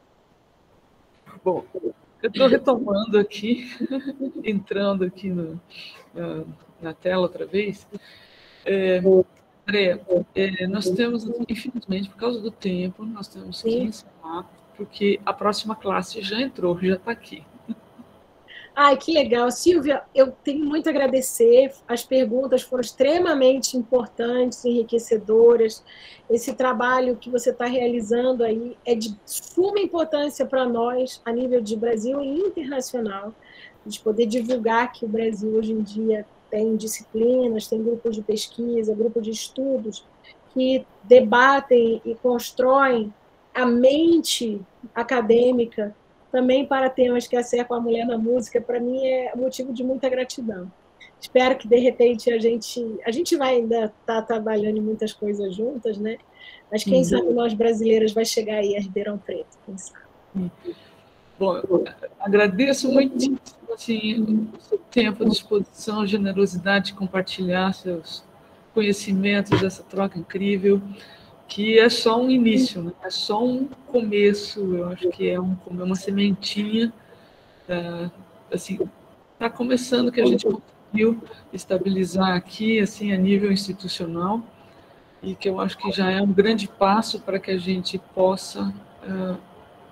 Bom, eu estou retomando aqui, entrando aqui no, na, na tela outra vez. É, André, é, nós temos, infelizmente, por causa do tempo, nós temos que encerrar, porque a próxima classe já entrou, já está aqui. Ai, que legal. Silvia, eu tenho muito a agradecer. As perguntas foram extremamente importantes, enriquecedoras. Esse trabalho que você está realizando aí é de suma importância para nós, a nível de Brasil e internacional, de poder divulgar que o Brasil, hoje em dia, tem disciplinas, tem grupos de pesquisa, grupos de estudos que debatem e constroem a mente acadêmica também para temas que acercam a mulher na música. Para mim é motivo de muita gratidão. Espero que, de repente, a gente... A gente vai ainda estar tá trabalhando em muitas coisas juntas, né? Mas quem uhum. sabe nós brasileiras vai chegar aí a Ribeirão Preto, quem sabe. Bom, eu agradeço muito assim, o seu tempo, a disposição, a generosidade de compartilhar seus conhecimentos, essa troca incrível, que é só um início, né? É só um começo. Eu acho que é um, uma sementinha, uh, assim, está começando, que a gente conseguiu estabilizar aqui, assim, a nível institucional, e que eu acho que já é um grande passo para que a gente possa uh,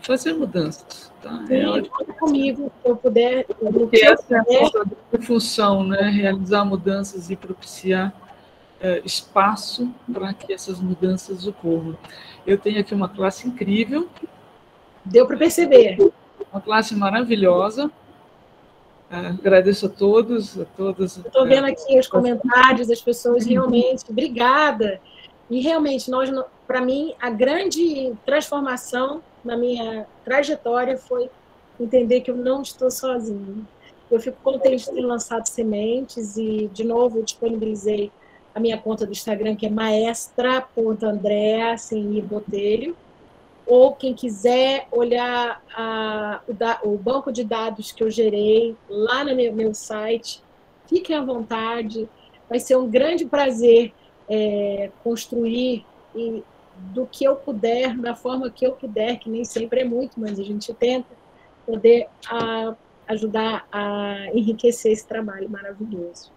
fazer mudanças. Tá? Sim, é ótimo. Comigo, se eu puder. Porque essa é a nossa função, né? Realizar mudanças e propiciar é, espaço para que essas mudanças ocorram. Eu tenho aqui uma classe incrível. Deu para perceber. Uma classe maravilhosa. Agradeço a todos, a todas. Estou vendo aqui os comentários das pessoas, realmente, obrigada. E realmente, nós, para mim, a grande transformação na minha trajetória foi entender que eu não estou sozinha. Eu fico contente de ter lançado sementes e, de novo, eu disponibilizei a minha conta do Instagram, que é maestra ponto andrea, sem i botelho. Ou quem quiser olhar a, o, da, o banco de dados que eu gerei lá no meu, meu site, fiquem à vontade. Vai ser um grande prazer é, construir e, do que eu puder, da forma que eu puder, que nem sempre é muito, mas a gente tenta poder a, ajudar a enriquecer esse trabalho maravilhoso.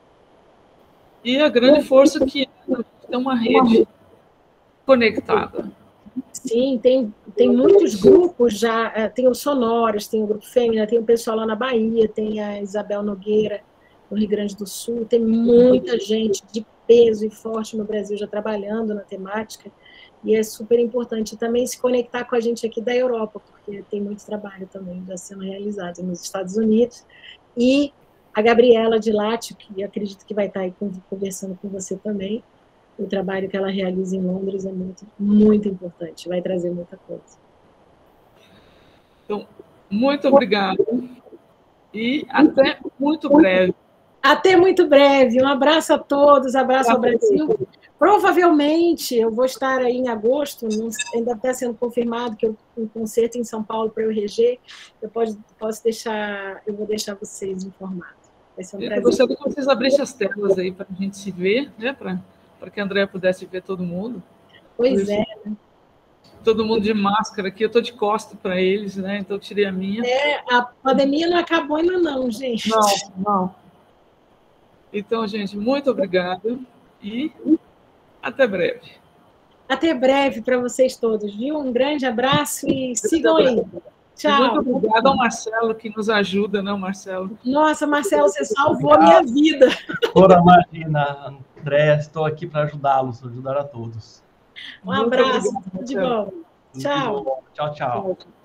E a grande força que é uma rede conectada. Sim, tem, tem muitos grupos já, tem os Sonoras, tem o Grupo Fêmea, tem o pessoal lá na Bahia, tem a Isabel Nogueira, no Rio Grande do Sul, tem muita gente de peso e forte no Brasil já trabalhando na temática, e é super importante também se conectar com a gente aqui da Europa, porque tem muito trabalho também já sendo realizado nos Estados Unidos, e a Gabriela de Látio, que acredito que vai estar aí conversando com você também. O trabalho que ela realiza em Londres é muito, muito importante, vai trazer muita coisa. Então, muito obrigada e até muito breve. Até muito breve. Um abraço a todos, abraço ao Brasil. Provavelmente eu vou estar aí em agosto, não, ainda está sendo confirmado que eu um concerto em São Paulo para eu reger. Eu pode, posso deixar, eu vou deixar vocês informados. Vai ser um prazer. Eu gostaria que vocês abrissem as telas aí para a gente se ver, né? Para para que a Andréa pudesse ver todo mundo. Pois é. Né? Todo mundo de máscara aqui, eu estou de costa para eles, né? Então eu tirei a minha. É, a pandemia não acabou ainda não, gente. Não, não. Então, gente, muito obrigada e até breve. Até breve para vocês todos, viu? Um grande abraço e sigam aí. Tchau. Muito obrigada ao Marcelo, que nos ajuda, não, Marcelo? Nossa, Marcelo, você salvou a minha vida. Ora, imagina, André, estou aqui para ajudá-los, ajudar a todos. Um abraço, tudo de bom. Tchau. Tchau, tchau.